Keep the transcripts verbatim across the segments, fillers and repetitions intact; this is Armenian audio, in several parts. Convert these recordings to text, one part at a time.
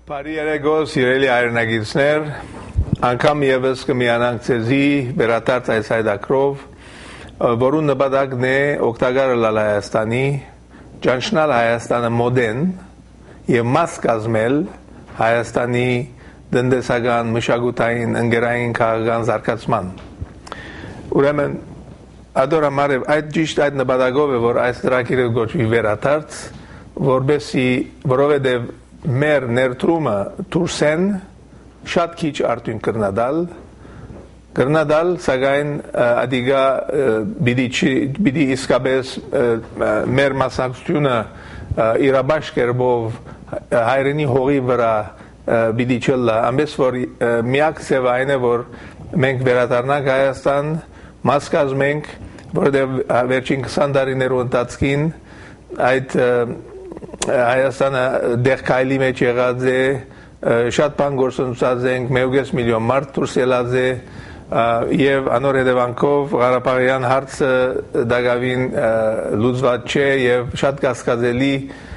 Բարերեգո սիրելի այրնագիցներ, անգամ եւս կմիանանք ցեզի վերաթարց այս հայդակրով, որուն նպատակն է օգտակար լալ Հայաստանի, ճանչնալ Հայաստանը մոդեն եւ մաս կազմել Հայաստանի տնտեսական, մշակութային, ընկերային քաղաքական զարգացման։ Ուրեմն ադորամարև այդ ճիշտ այդ նպատակով է, որ այս ծրագիրը գոչվի վերաթարց, որբեսի որովհետեւ մեր ներդրումը դուրսեն շատ քիչ արդյունք կրնադալ կրնադալ սակայն ադիգա բիդի իսկապես մեր մասնակցությունը իրաբաշխ կերպով հայրենի հողի վրա բիդի չլա ամենս որ միակ սև այն է որ մենք վերադառնանք Հայաստան մաս կազմենք որովհետև վերջին քսան տարիներու ընթացքին այդ Հայաստանը դեղ քայլի մեջ եղած է շատ բան գործընծած ենք մեկ միլիոն մարդ դուրս ելած է եւ անոր հետևանքով Ղարաբաղյան հարցը դակավին լուծված չէ եւ շատ կասկածելի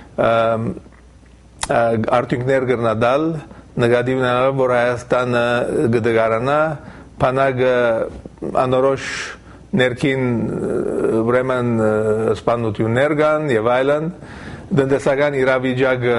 արդյունքներ կրնադալ նկատիվ ունենալով որ Հայաստանը կդգարանա բանակը անորոշ ներքին ուրեմն սպանություններ կան եւ այլն Դնդեսական իրավիճակը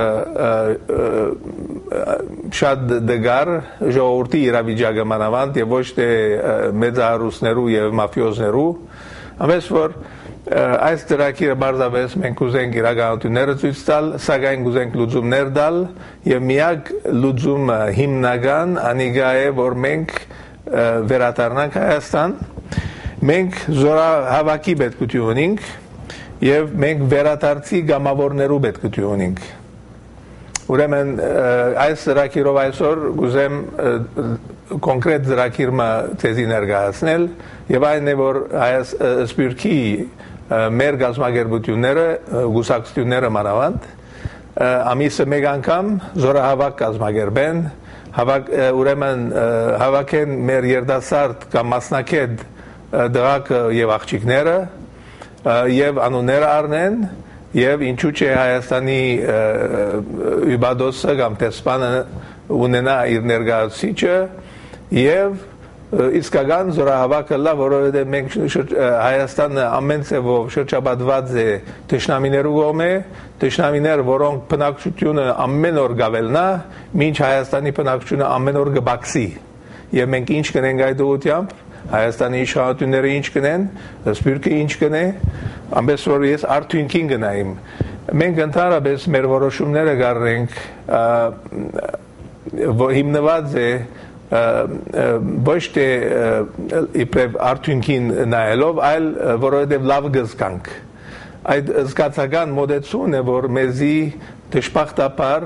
շատ դգար ժողովրդի իրավիճակը մանավանդ եւ ոչ թե մեծահարուստներու եւ մաֆիոզներու ամենս որ այս ծրագիրը բարձավես մենք ուզենք իրականությունները ցույց տալ սակայն ուզենք լուծումներ տալ եւ միակ լուծումը հիմնական անիգա է որ մենք վերադառնանք Հայաստան մենք զորահավաքի պետքություն ունենք Եվ մենք վերադարձի գամավորներու պետք ունենք։ Ուրեմն այս ծրագիրով այսօր գուզեմ կոնկրետ ծրագիրը ցեզի ներկայացնել եւ այն է որ այս սպիրկի մեր գազམ་ագերբությունները գուսակցությունները մանավանդ ամիսը մեկ անգամ զորահավաք գազམ་ագերբեն հավաք ուրեմն հավաքեն մեր երդասարդ կամ մասնակետ դրակ եւ աղջիկները եւ անուններ առնեն եւ ինչու՞ չէ Հայաստանի ուբադոսը կամ տեսփանը ունենա իր ներկայացուցիչը եւ իսկական զորահավաքը լա որովհետեւ մենք Հայաստանը ամեն ցևով շրջապատված է տեշնամիներու գոմե տեշնամիներ որոնք բնակչությունը ամեն օր գավելնա մինչ Հայաստանի բնակչությունը ամեն օր կբացի եւ մենք ինչ կնենք այդ ուղությամբ Հայաստանի իշխանությունները ինչ կնեն, սպիրկը ինչ կնե, ամենս որ ես արդյունքին գնայիմ։ Մենք ընդհանրապես մեր որոշումները կառնենք հիմնված է ոչ թե իբրև արդյունքին նայելով, այլ որովհետև լավ գզկանք։ Այդ զգացական մոդեցուն է, որ մեզի դժբախտաբար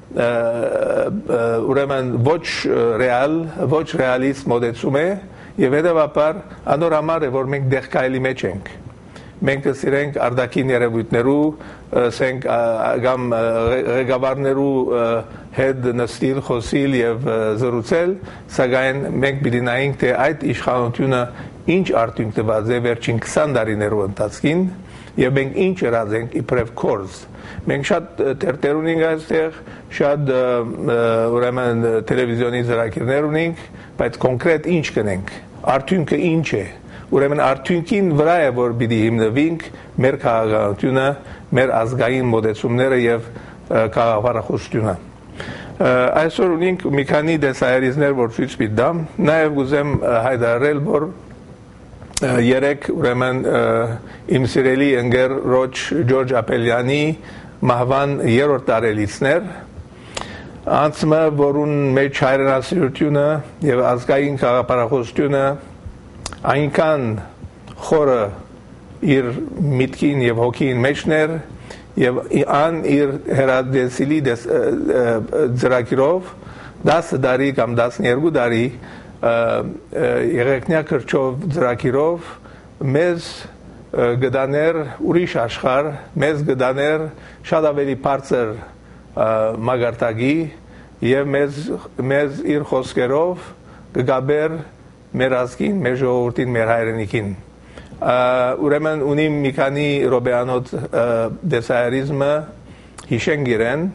ուրեմն ոչ ռեալ, ոչ ռեալիստ մոդեցում է Եվ հետևաբար անոր համար է որ մենք դեղ քայլի մեջ ենք մենք սիրենք արդակին երևույթներու սենք կամ ղեկավարներու հետ նստիլ խոսիլ եւ զրուցել սակայն մենք պիտի նայենք թե այդ իշխանությունը ինչ արդյունք տված է վերջին քսան տարիներու ընթացքին եւ մենք ինչ երազենք իբրև կորզ մենք շատ թերթեր ունենք այստեղ շատ ուրեմն տելևիզիոնի ծրագիրներ ունենք բայց կոնկրետ ինչ կնենք արդյունքը ինչ է ուրեմն արդյունքին վրա է որ պիտի հիմնվենք մեր քաղաքականությունը մեր ազգային մոդեցումները եւ քաղաքավարախոսությունը այսօր ունենք մի քանի դեսայրիզներ որ ցույց պիտամ նաեւ ուզեմ հայտարարել որ երեք ուրեմն իմ սիրելի ընկեր Ռոջ Ջորջ Ապելյանի մահվան երրորդ տարելիցներ Անցմը որուն մեջ հայրենասիրությունը եւ ազգային քաղաքապարախոսությունը այնքան խորը իր միտքին եւ հոգին մեջներ եւ ան իր հերադեսիլի ծրագիրով դասը տարի կամ տասներկու տարի երեքնյա կրճով ծրագիրով մեզ գտաներ ուրիշ աշխարհ մեզ գտաներ շատ ավելի բարձր մագարտագի եւ մեզ մեզ իր խոսքերով կգաբեր մեր ազգին, մեր ժողովրդին, մեր հայրենիքին ուրեմն ունիմ մի քանի ռոբեանոց դեսայրիզմը հիշենք իրեն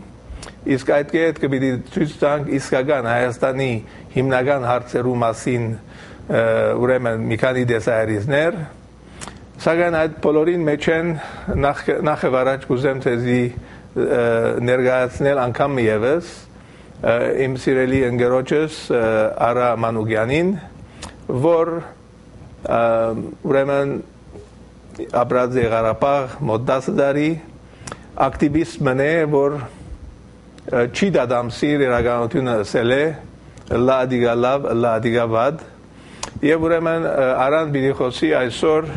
Իսկ այդ կետ կպիտի ցույց տանք իսկական Հայաստանի հիմնական հարցերու մասին ուրեմն մի քանի դեսայրիզներ, սակայն այդ բոլորին մեջ են նախ նախ առաջ կուզեմ թեզի ներկայացնել անգամ եւս իմ սիրելի ընկերոջս Արա Մանուկյանին, որ ուրեմն ապրած է Ղարաբաղ մոտ տասը տարի, ակտիվիստ մնե, որ չի դադամսիր իրականությունը ասել է լա դիգա լավ, լա դիգա վատ, եւ ուրեմն Արան պիտի խոսի այսօր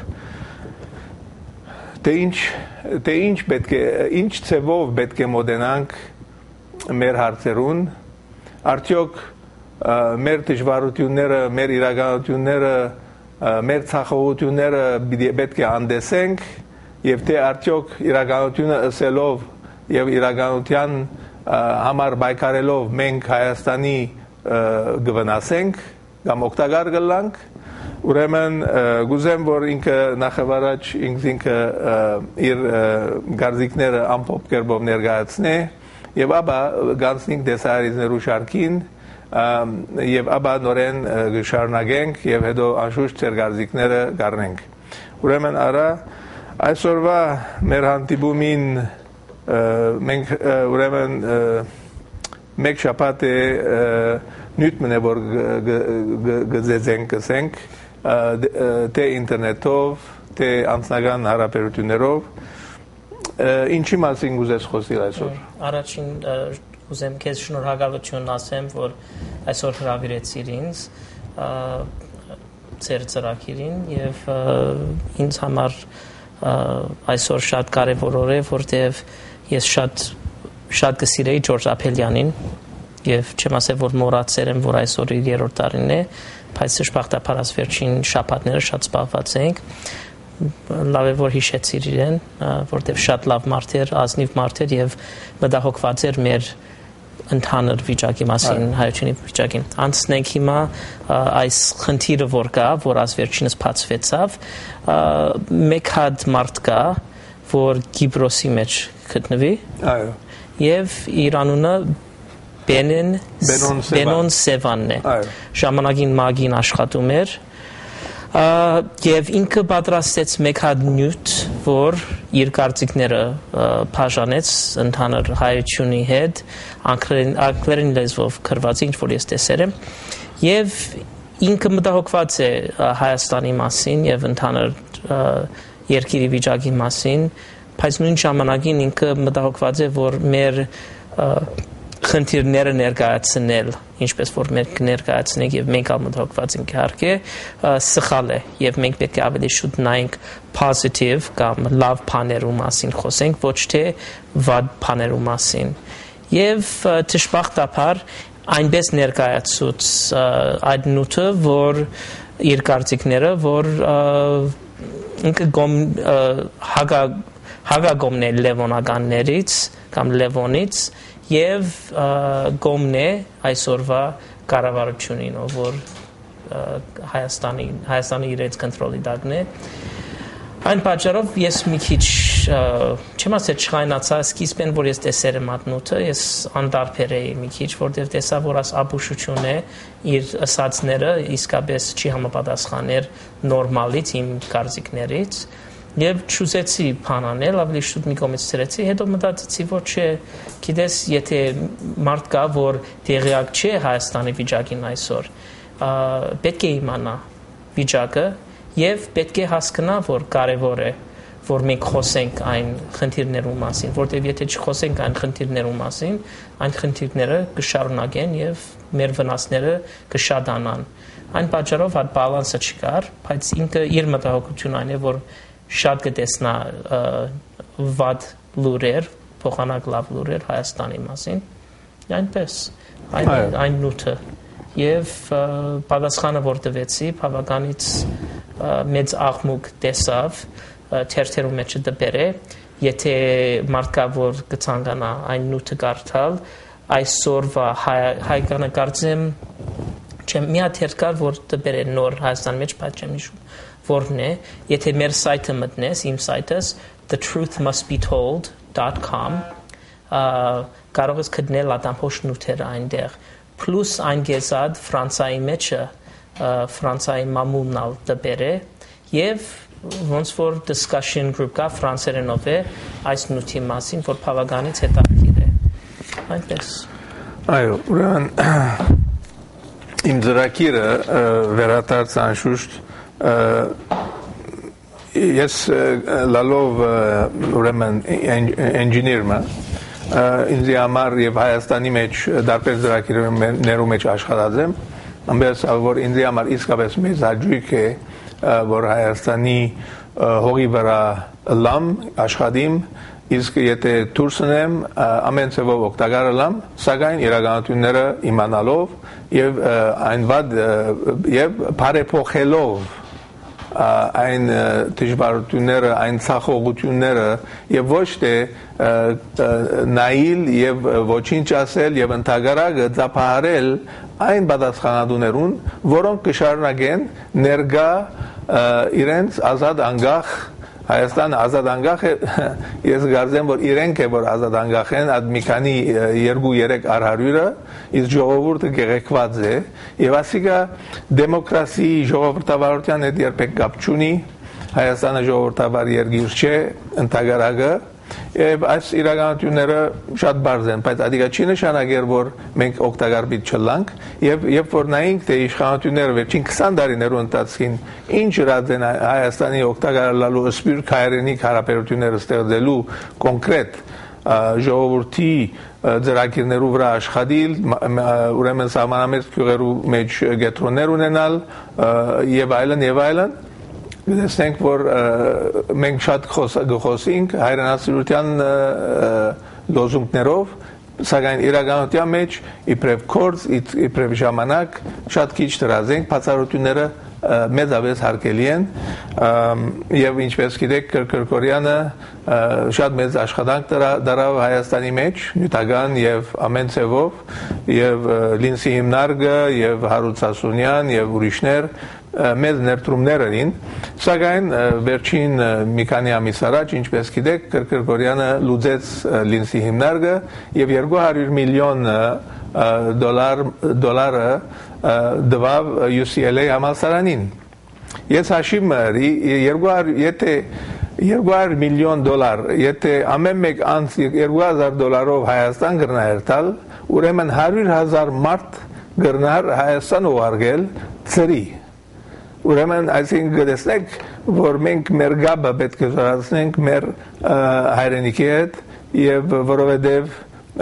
թե ինչ թե ինչ պետք է ինչ ծավով պետք է մոտենանք մեր հարցերուն, արդյոք մեր դժվարությունները, մեր իրականությունները, մեր ցախողությունները պետք է անդեսենք եւ թե արդյոք իրականությունը ասելով եւ իրականության համար բայկարելով մենք Հայաստանի գվնասենք կամ օգտակար գլանք, ուրեմն գուզեմ որ ինքը նախավարաջ ինքը իր գարզիկները ամփոփ կերպով ներկայացնե եւ ապա գանցնենք դեսայրիզներու շարքին եւ ապա նորեն գշարնագենք եւ հետո անշուշտ ծեր գարզիկները գառնենք։ Ուրեմն արա այսօրվա մեր հանդիպումին մենք ուրեմն մեկ շաբաթ է նույն մնե որ գծենք ասենք թե ինտերնետով թե անձնական հարաբերություններով ինչի մասին գուզես խոսել այսօր։ Առաջին ուզեմ քեզ շնորհակալություն ասեմ, որ այսօր հրավիրեցիր ինձ ծեր ծրագիրին եւ ինձ համար այսօր շատ կարեւոր օր է, որտեղ ես շատ շատ կսիրեի Ջորջ Ափելյանին եւ չեմ ասել որ մոռացել եմ որ այսօր իր երրորդ տարին է, բայց շփախտապար վերջին շաբաթները շատ զբաղված ենք, լավ է որ հիշեցիր իրեն, որտեղ շատ լավ մարդ էր, ազնիվ մարդ էր եւ մտահոգված էր մեր ընդհանուր վիճակի մասին, հայությունի վիճակին։ Անցնենք հիմա այս խնդիրը որ կա, որ աս վերջինս բացվեցավ, մեկ հատ մարդ կա, որ Կիպրոսի մեջ գտնվի։ Այո։ Եվ իր անունը Բենեն Բենոն Սևանն է։ Այո։ Ժամանակին մագին աշխատում էր։ Եվ ինքը պատրաստեց մեկ հատ նյութ, որ իր կարծիքները բաժանեց ընդհանուր հայությունի հետ, անգլերեն լեզվով գրված ինչ որ ես տեսել եմ, եւ ինքը մտահոգված է Հայաստանի մասին եւ ընդհանուր երկրի վիճակի մասին, բայց նույն ժամանակին ինքը մտահոգված է, որ մեր խնդիրները ներկայացնել, ինչպես որ մենք ներկայացնենք եւ մենք ամոթոկված ենք իհարկե, սխալ է եւ մենք պետք է ավելի շուտ նայենք positive կամ լավ բաներու մասին խոսենք, ոչ թե վատ բաներու մասին։ Եվ դժբախտաբար այնպես ներկայացուց այդ նյութը, որ իր կարծիքները, որ ինքը գոմ հագա հագագոմն է լևոնականներից կամ լևոնից եւ գոմն է այսօրվա կառավարությունին, որ Հայաստանի Հայաստանի իրենց կոնտրոլի տակն է։ Այն պատճառով ես մի քիչ չեմ ասել չխայնացա, սկիզբեն որ ես տեսել եմ ատնուտը, ես անդարբեր էի մի քիչ, որտեղ տեսա, որ աս ապուշություն է իր ասածները իսկապես չի համապատասխաներ նորմալից իմ կարծիքներից։ Եվ չուզեցի բանանել, ավելի շուտ մի կողմից ցրեցի, հետո մտածեցի, որ չէ, գիտես, եթե մարդ կա, որ տեղյակ չէ Հայաստանի վիճակին այսօր, պետք է իմանա վիճակը եւ պետք է հասկանա, որ կարեւոր է, որ մենք խոսենք այն խնդիրներու մասին, որտեղ եթե չխոսենք այն խնդիրներու մասին, այն խնդիրները կշարունակեն եւ մեր վնասները կշատանան։ Այն պատճառով այդ բալանսը չկար, բայց ինքը իր մտահոգությունն այն է, որ շատ կտեսնա վատ լուրեր, փոխանակ լավ լուրեր Հայաստանի մասին, այնպես, այն այն նյութը եւ պատասխանը որ տվեցի, բավականից մեծ աղմուկ տեսավ, թերթերու մեջ դպերը, եթե մարդկա որ կցանկանա այն նյութը կարդալ, այսօրվա հայկանը կարծեմ չեմ մի հատ կար որ դպերը նոր Հայաստանի մեջ, բայց չեմ հիշում որն է, եթե մեր սայթը մտնես, իմ սայթս the truth must be told dot com կարող ես գտնել ատամփոչ նյութերը այնտեղ plus այն գեզად Ֆրանսիայի մեջը Ֆրանսիայի մամուլն ալ դբեր է եւ ոնց որ discussion group կա ֆրանսերենով է այս նյութի մասին որ բավականից հետաքրքիր է այնպես այո ուրեմն իմ ծրագիրը վերադարձ անշուշտ ես լալով ուրեմն engineer-ը ինձ համար եւ Հայաստանի մեջ դարբեր ծրագիրներում մեջ աշխատած եմ ամենից որ ինձ համար իսկապես մեծ հաճույք է որ Հայաստանի հողի վրա լամ աշխատիմ իսկ եթե դուրս ունեմ ամեն ծավալ օգտակար լամ սակայն իրականությունները իմանալով եւ այն վատ եւ բարեփոխելով այն դժվարությունները այն ցախողությունները եւ ոչ թե նայել եւ ոչինչ ասել եւ ընդհանրակը ծափահարել այն պատասխանատուներուն որոնք կշարունակեն ներգա իրենց ազատ անկախ Հայաստան ազատ անկախ է ես գարձեմ որ իրենք է որ ազատ անկախ են այդ մի քանի երկու երեք արհարյուրը իսկ ժողովուրդը գեղեցված է եւ ասիկա դեմոկրասի ժողովրդավարության հետ երբեք կապ չունի Հայաստանը ժողովրդավար երկիր չէ ընդհանրակը եւ այս իրականությունները շատ բարձ են բայց ադիգա չի նշանակեր որ մենք օգտակար պիտի չլանք եւ երբ որ նայենք թե իշխանությունները վերջին քսան տարիներու ընթացքին ինչ ըրած են Հայաստանի օգտակար լալու սպիրտ հայրենիք հարաբերությունները ստեղծելու կոնկրետ ժողովրդի ծրագիրներու վրա աշխատել ուրեմն սահմանամերձ գյուղերու մեջ գետրոններ ունենալ եւ այլն եւ այլն Գտեսնենք, որ մենք շատ գխոսինք հայրենասիրության լոզունգներով, սակայն իրականության մեջ իբրև կորձ, իբրև ժամանակ շատ քիչ դրած ենք, բացառությունները մեծապես հարկելի են եւ ինչպես գիտեք Կրկորյանը շատ մեծ աշխատանք դարավ Հայաստանի մեջ նյութական եւ ամեն ծևով եւ Լինսի հիմնարկը եւ Հարութ Սասունյան եւ ուրիշներ մեծ ներդրումներ էին սակայն վերջին մի քանի ամիս առաջ ինչպես գիտեք Կրկորյանը լուծեց Լինսի հիմնարկը եւ երկու հարյուր միլիոն դոլար դոլարը դվավ U C L A համալսարանին ես հաշիվ մերի եթե երկու հարյուր միլիոն դոլար եթե ամեն մեկ անց երկու հազար դոլարով Հայաստան գրնահերթալ ուրեմն հարյուր հազար մարդ գրնահար Հայաստան ուղարկել ծրի ուրեմն այսինքն գտեսնեք որ մենք մեր գաբը պետք է զորացնենք մեր հայրենիքի հետ եւ որովհետեւ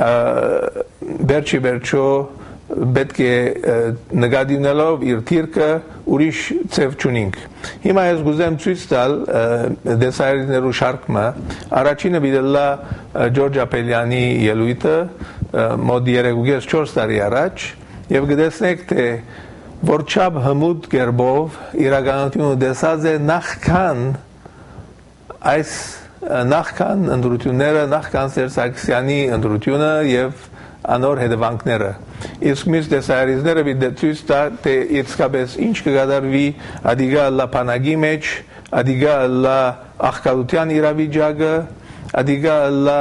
վերջի վերջո պետք է նկատի ունելով իր թիրքը ուրիշ ծև չունենք հիմա ես գուզեմ ցույց տալ դեսայրներու շարքը առաջինը վիդելա Ջորջ Ապելյանի ելույթը մոտ երեք չորս տարի առաջ եւ գտեսնեք թե որչափ հմուտ կերպով իրականությունը դեսած է նախքան այս նախքան ընդրությունները նախքան Սերսակսյանի ընդրությունը եւ անոր հետևանքները իսկ մյուս դեսայրիզները վիդեցույց տա թե իսկապես ինչ կգադարվի ադիգա լա փանագի մեջ ադիգա լա աղքատության իրավիճակը ադիգա լա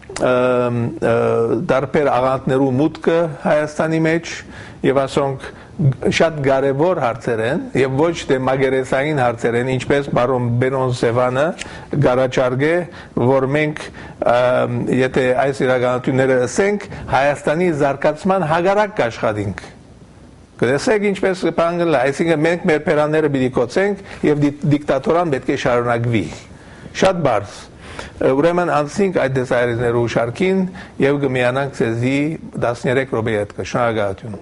դարբեր աղանդներու մուտքը Հայաստանի մեջ եւ ասոնք շատ կարևոր հարցեր են եւ ոչ թե մագերեսային հարցեր են ինչպես բարոն Բենոն Սևանը գարաչարգե որ մենք եթե այս իրականությունները ասենք Հայաստանի զարգացման հագարակ կաշխատենք գտեսեք ինչպես բանգլ այսինքն մենք մեր պերանները պիտի կոծենք եւ դիկտատորան պետք է շարունակվի շատ բարձ ուրեմն անցնենք այդ դեսայրներու շարքին եւ կմիանանք ցեզի տասներեք րոպե հետ շնորհակալություն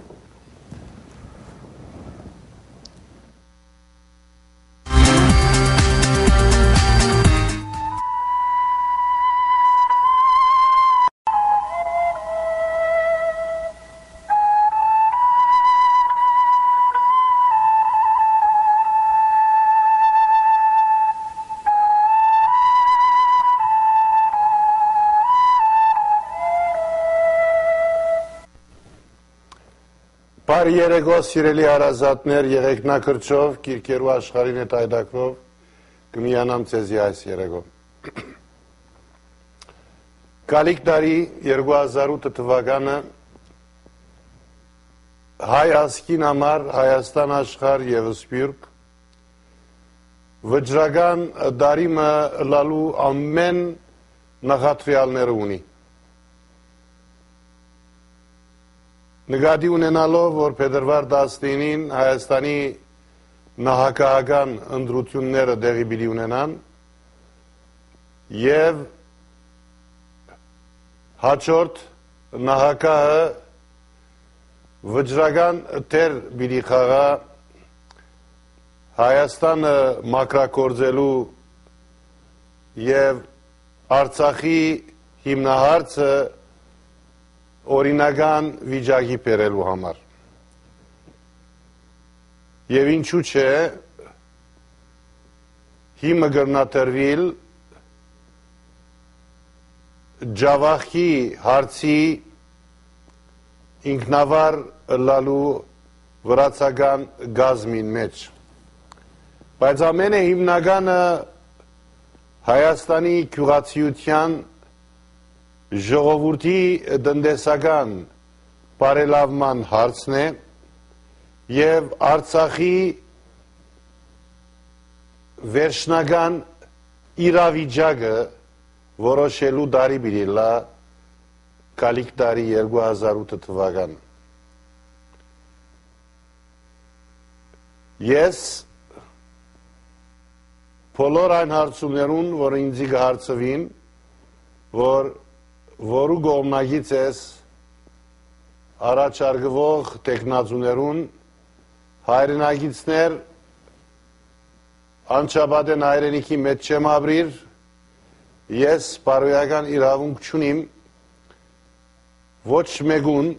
Բարի երեկո, սիրելի հարազատներ, եղեգնակրճով, կիրկերու աշխարհին հետ այդակրով կմիանամ ցեզի այս երեկո։ Գալիք տարի երկու հազար ութ թվականը հայ ազգին համար Հայաստան աշխարհ եւ Սփյուռք վճռական դարիմը լալու ամեն նախատրյալները ունի։ Նկատի ունենալով, որ փետրվար տասնինին Հայաստանի նահանգական ընտրությունները տեղի պիտի ունենան եւ հաջորդ նահանգահը վճռական դեր պիտի խաղա Հայաստանը մակրագործելու եւ Արցախի հիմնահարցը օրինական վիճակի բերելու համար։ Եվ ինչու՞ չէ հիմը գրնատրվիլ Ջավախի հարցի ինքնավար լալու վրացական գազմին մեջ։ Բայց ամենը հիմնականը Հայաստանի գյուղացիության ժողովրդի տնտեսական բարելավման հարցն է եւ Արցախի վերջնական իրավիճակը որոշելու տարի պիտի լա գալիք տարի երկու հազար ութ թվական։ Ես բոլոր այն հարցումներուն, որ ինձի կհարցվին, որ որու կողմնակից ես առաջարկվող տեխնազուներուն հայրենագիցներ անչափադեն հայրենիքի մեջ չեմ ապրիր, ես բարոյական իրավունք չունիմ ոչ մեկուն,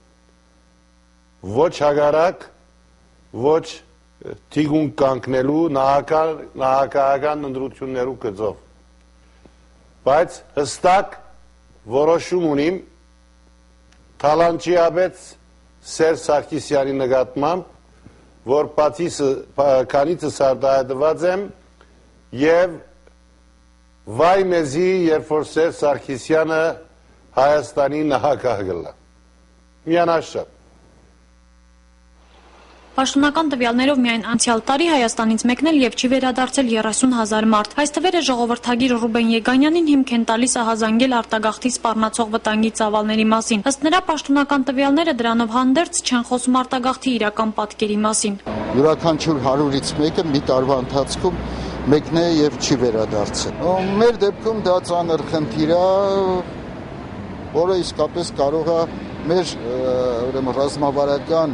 ոչ հագարակ, ոչ թիգուն կանգնելու նահանգական ընտրություններու գծով։ Բայց հստակ որոշում ունիմ Թալանչիաբեդ Սերժ Սարգսյանի նկատմամբ, որ քանիցս արտահայտված եմ եւ վայ մեզի, երբ որ Սերժ Սարգսյանը Հայաստանի նահանգահ գլա։ Միանշան։ Պաշտոնական տվյալներով միայն անցյալ տարի Հայաստանից մեկնել եւ չի վերադարձել երեսուն հազար մարդ։ Այս թվերը ժողովրդագիր Ռուբեն Եգանյանին հիմք են տալիս ահազանգել արտագաղթի սպառնացող վտանգի ծավալների մասին։ Ըստ նրա, պաշտոնական տվյալները դրանով հանդերձ չեն խոսում արտագաղթի իրական պատկերի մասին։ Յուրաքանչյուր հարյուրից մեկը մի տարվա ընթացքում մեկն է եւ չի վերադարձել։ Մեր դեպքում դա ծանր խնդիր է, որը իսկապես կարող է մեր ուրեմն ռազմավարական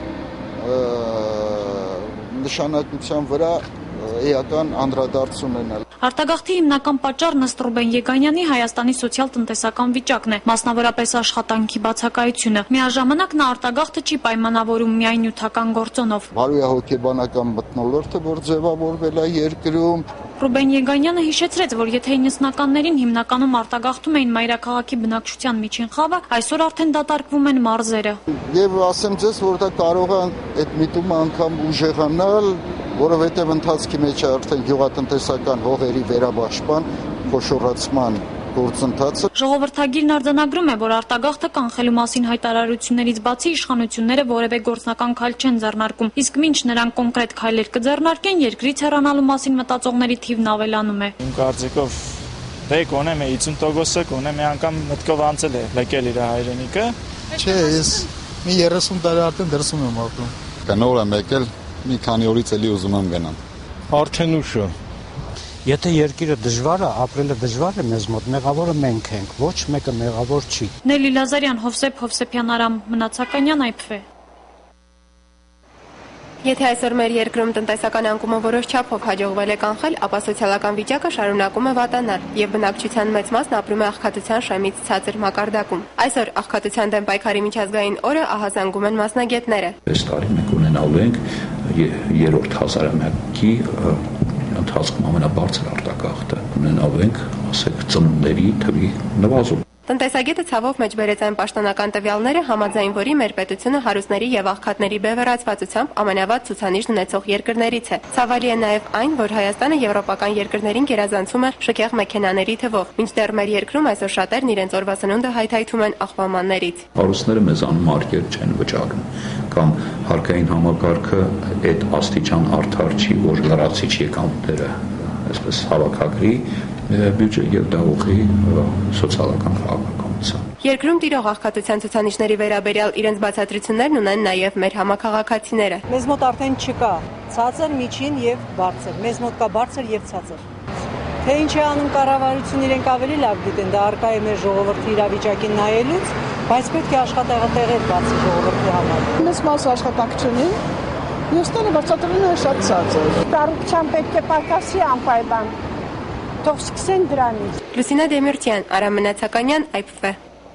նշանակության վրա էական անդրադարձ ունենալ։ Արտագաղթի հիմնական պատճառն ըստ Ռուբեն Եգանյանի Հայաստանի սոցիալ-տնտեսական վիճակն է, մասնավորապես աշխատանքի բացակայությունը։ Միաժամանակ նա արտագաղթը չի պայմանավորում միայն նյութական գործոնով։ Բարոյահոգեբանական մթնոլորտը, որ ձևավորվել է երկրում։ Ռուբեն Եգանյանը հիշեցրեց, որ եթե իննսնականներին հիմնականում արտագաղթում էին մայրաքաղաքի բնակչության միջին խավը, այսօր արդեն դատարկվում են մարզերը։ Եվ ասեմ ձեզ, որ դա կարող է այդ միտումը անգամ ուժեղանալ, որովհետև ընթացքի մեջ արդեն գյուղատնտեսական հողերի վերաբաշխման, խոշորացման գործընթացը։ Ժողովրդագիրն արձանագրում է, որ արտագաղթը կանխելու մասին հայտարարություններից բացի իշխանությունները որևէ գործնական քայլ չեն ձեռնարկում, իսկ մինչ նրանք կոնկրետ քայլեր կձեռնարկեն, երկրից հեռանալու մասին մտածողների թիվն ավելանում է։ Իմ կարծիքով դե կոնե մի հիսուն տոկոսը կոնե մի անգամ մտքով անցել է լեկել իր հայրենիքը։ Չէ, ես մի երեսուն տարի արդեն դրսում եմ ապրում։ Նոր եմ եկել, մի քանի օրից էլի ուզում եմ գնամ։ Արդեն ուշ է։ Եթե երկիրը դժվար է, ապրելը դժվար է մեզ մոտ, մեղավորը մենք ենք, ոչ մեկը մեղավոր չի։ Նելի Լազարյան, Հովսեփ Հովսեփյան, Արամ Մնացականյան, այփ։ Եթե այսօր մեր երկրում տնտեսական անկումը որոշ չափով հաջողվել է կանխել, ապա սոցիալական վիճակը շարունակում է վատանալ եւ բնակչության մեծ մասն ապրում է աղքատության շեմից ցածր մակարդակում։ Այսօր աղքատության դեմ պայքարի միջազգային օրը ահազանգում են մասնագետները։ Այս տարի մենք ունենալու ենք երրորդ հազարամյակի ընթացքում ամենաբարձր արտագաղթը, ունենալու ենք, ասենք, ծնունդների թվի նվազում։ Տնտեսագետը ցավով մեջ բերեց այն պաշտոնական տվյալները, համաձայն որի մեր պետությունը հարուստների եւ աղքատների բևեռացվածությամբ ամենավատ ցուցանիշ ունեցող երկրներից է։ Ցավալի է նաեւ այն, որ Հայաստանը եվրոպական երկրներին գերազանցում է շքեղ մեքենաների թվով, մինչդեռ մեր երկրում այսօր շատերն իրենց օրվա սնունդը հայթայթում են աղբամաններից։ Հարուստները մեզ անմարգեր չեն վճարում, կամ հարկային համակարգը այդ աստիճան արդար չի, որ լրացիչ եկամուտները այսպես հավաքագրի բյուջե եւ դա ուղղի սոցիալական քաղաքականության։ Երկրում տիրող աղքատության ցուցանիշների վերաբերյալ իրենց բացատրություններն ունեն նաեւ մեր համակարգացիները։ Մեզ մոտ արդեն չկա ցածր, միջին եւ բարձր։ Մեզ մոտ կա բարձր եւ ցածր։ Թե ինչ է անում կառավարությունը, իրենք ավելի լավ գիտեն, դա արկա է մեր ժողովրդի իրավիճակին նայելուց, բայց պետք է աշխատեղը բացի ժողովրդի համար։ Մեզ մասը աշխատանք չունի, մյուսները բացատրում են շատ ցածր։ Կառավարության պետք է պակասի անպայման։ Թող սկսեն դրանից։ Լուսինա Դեմիրճյան, Արամ Մնացականյան, այ փ։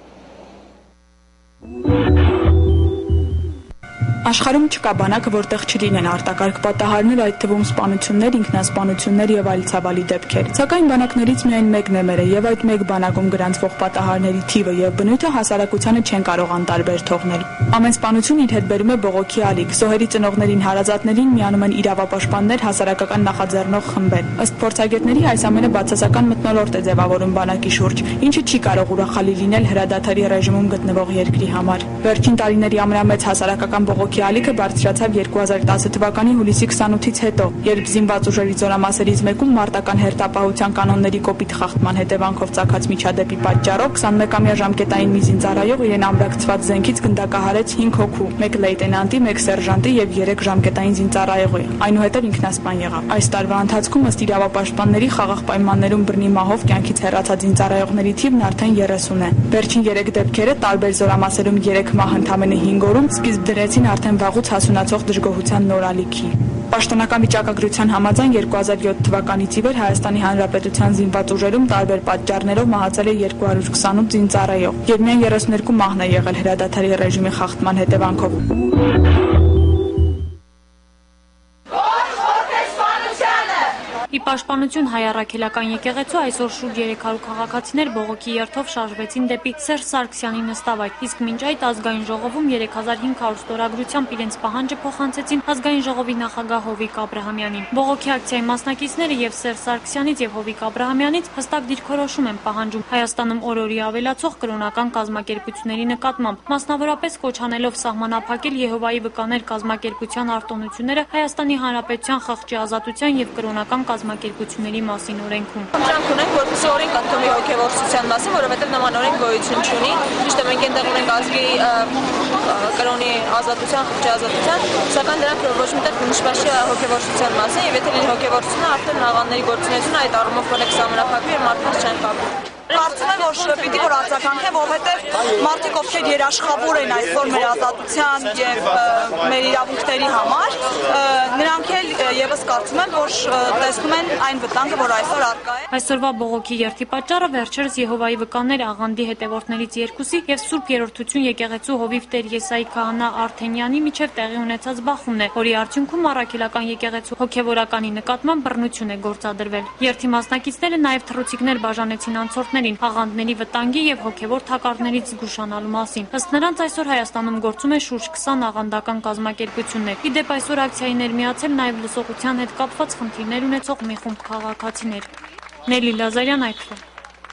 Աշխարհում չկա բանակ, որտեղ չլինեն արտակարգ պատահարներ, այդ թվում սպանություններ, ինքնասպանություններ եւ այլ ցավալի դեպքեր։ Սակայն բանակներից միայն մեկն է մերը եւ այդ մեկ բանակում գրանցվող պատահարների թիվը եւ բնույթը հասարակությանը չեն կարող անտարբեր թողնել։ Ամեն սպանություն իր հետ բերում է բողոքի ալիք։ Զոհերի ծնողներին, հարազատներին միանում են իրավապաշտպաններ, հասարակական նախաձեռնող խմբեր։ Ըստ փորձագետների այս ամենը բացասական մթնոլորտ է ձևավորում բանակի շուրջ, ինչը չի կարող ուրախալի լինել հրադադարի ռեժիմում գտնվող երկրի համար։ Վերջին տարիների ամենամեծ հասարակական բողոքի ալիքը բարձրացավ երկու հազար տասը թվականի հուլիսի քսանութից հետո, երբ զինված ուժերի զորամասերից մեկում մարտական հերթապահության կանոնների կոպիտ խախտման հետևանքով ծագած միջադեպի պատճառով քսանմեկամյա ժամկետային մի զինծառայող իրեն ամրակցված զենքից գնդակահարեց հինգ հոգու, մեկ լեյտենանտի, մեկ սերժանտի եւ երեք ժամկետային զինծառայողի, այնուհետեւ ինքնասպան եղավ։ Այս տարվա ընթացքում ըստ իրավապաշտպանների խաղաղ պայմաններում բռնի մահով կյանքից հեռացած զինծառայողների թիվն արդեն երեսուն է։ Վերջին երեք դեպքերը տարբեր զորամասերում երեք մահ ընդամենը հինգ օրում սկիզբ դրեցին արդեն վաղուց հասունացող դժգոհության նոր ալիքի։ Պաշտոնական վիճակագրության համաձայն երկու հազար յոթ թվականից ի վեր Հայաստանի Հանրապետության զինված ուժերում տարբեր պատճառներով մահացել է երկու հարյուր քսանութ զինծառայող, եւ միայն երեսունյոթ մահն է եղել հրադադարի ռեժիմի խախտման հետևանքով։ Ի պաշտպանություն հայ առաքելական եկեղեցու այսօր շուրջ երեք հարյուր քաղաքացիներ բողոքի երթով շարժվեցին դեպի Սերժ Սարգսյանի նստավայր, իսկ մինչ այդ ազգային ժողովում երեք հազար հինգ հարյուր ստորագրությամբ իրենց պահանջը փոխանցեցին ազգային ժողովի նախագահ Հովիկ Աբրահամյանին։ Բողոքի ակցիայի մասնակիցները եւ Սերժ Սարգսյանից եւ Հովիկ Աբրահամյանից հստակ դիրքորոշում են պահանջում Հայաստանում օրորի ավելացող կրոնական կազմակերպությունների նկատմամբ, մասնավորապես կոչ անելով սահմանափակել Եհովայի վկաներ կազմակերպության արտոնությունները Հայաստանի Հանրապետության խղճի ազատության եւ կրոնական կազմակերպությունների մասին օրենքում։ Խնդրանք ունենք, որպեսզի օրենք ընդունի հոգևորության մասին, որովհետև նման օրենք գոյություն չունի։ Միշտ է մենք այնտեղ ունենք ազգի կրոնի ազատության, խղճի ազատության, սակայն դրանք ոչ միտեղ նշված չէ հոգևորության մասին, եւ եթե լինի հոգևորությունը, արդեն աղանների գործունեությունը այդ առումով կոնեք սահմանափակվի եւ մարդկանց չեն խաբի։ Կարծում եմ, որ պիտի որ արձագանքեն, որովհետև մարդիկ, ովքեր երաշխավոր են այսօր մեր ազատության եւ մեր իրավունքների համար, նրանք էլ եւս կարծում եմ, որ տեսնում են այն վտանգը, որ այսօր առկա է։ Այսօրվա բողոքի երթի պատճառը վերջերս Եհովայի վկաներ աղանդի հետևորդներից երկուսի եւ Սուրբ Երրորդություն եկեղեցու հովիվ Տեր Եսայի քահանա Արթենյանի միջև տեղի ունեցած բախումն է, որի արդյունքում առաքելական եկեղեցու հոգեվորականի նկատմամբ բռնություն է գործադրվել։ Երթի մասնակիցները նաեւ թռուցիկներ բաժանեցին անցորդներին աղանդների վտանգի եւ հոգեվոր թակարդներից զգուշանալու մասին։ Ըստ նրանց այսօր Հայաստանում գործում է շուրջ քսան աղանդական կազմակերպություններ։ Ի դեպ այսօր ակցիային ներմիացել նաեւ լսողության հետ կապված խնդիրներ ունեցող մի խումբ քաղաքացիներ։ Նելի Լազարյան, այ փ։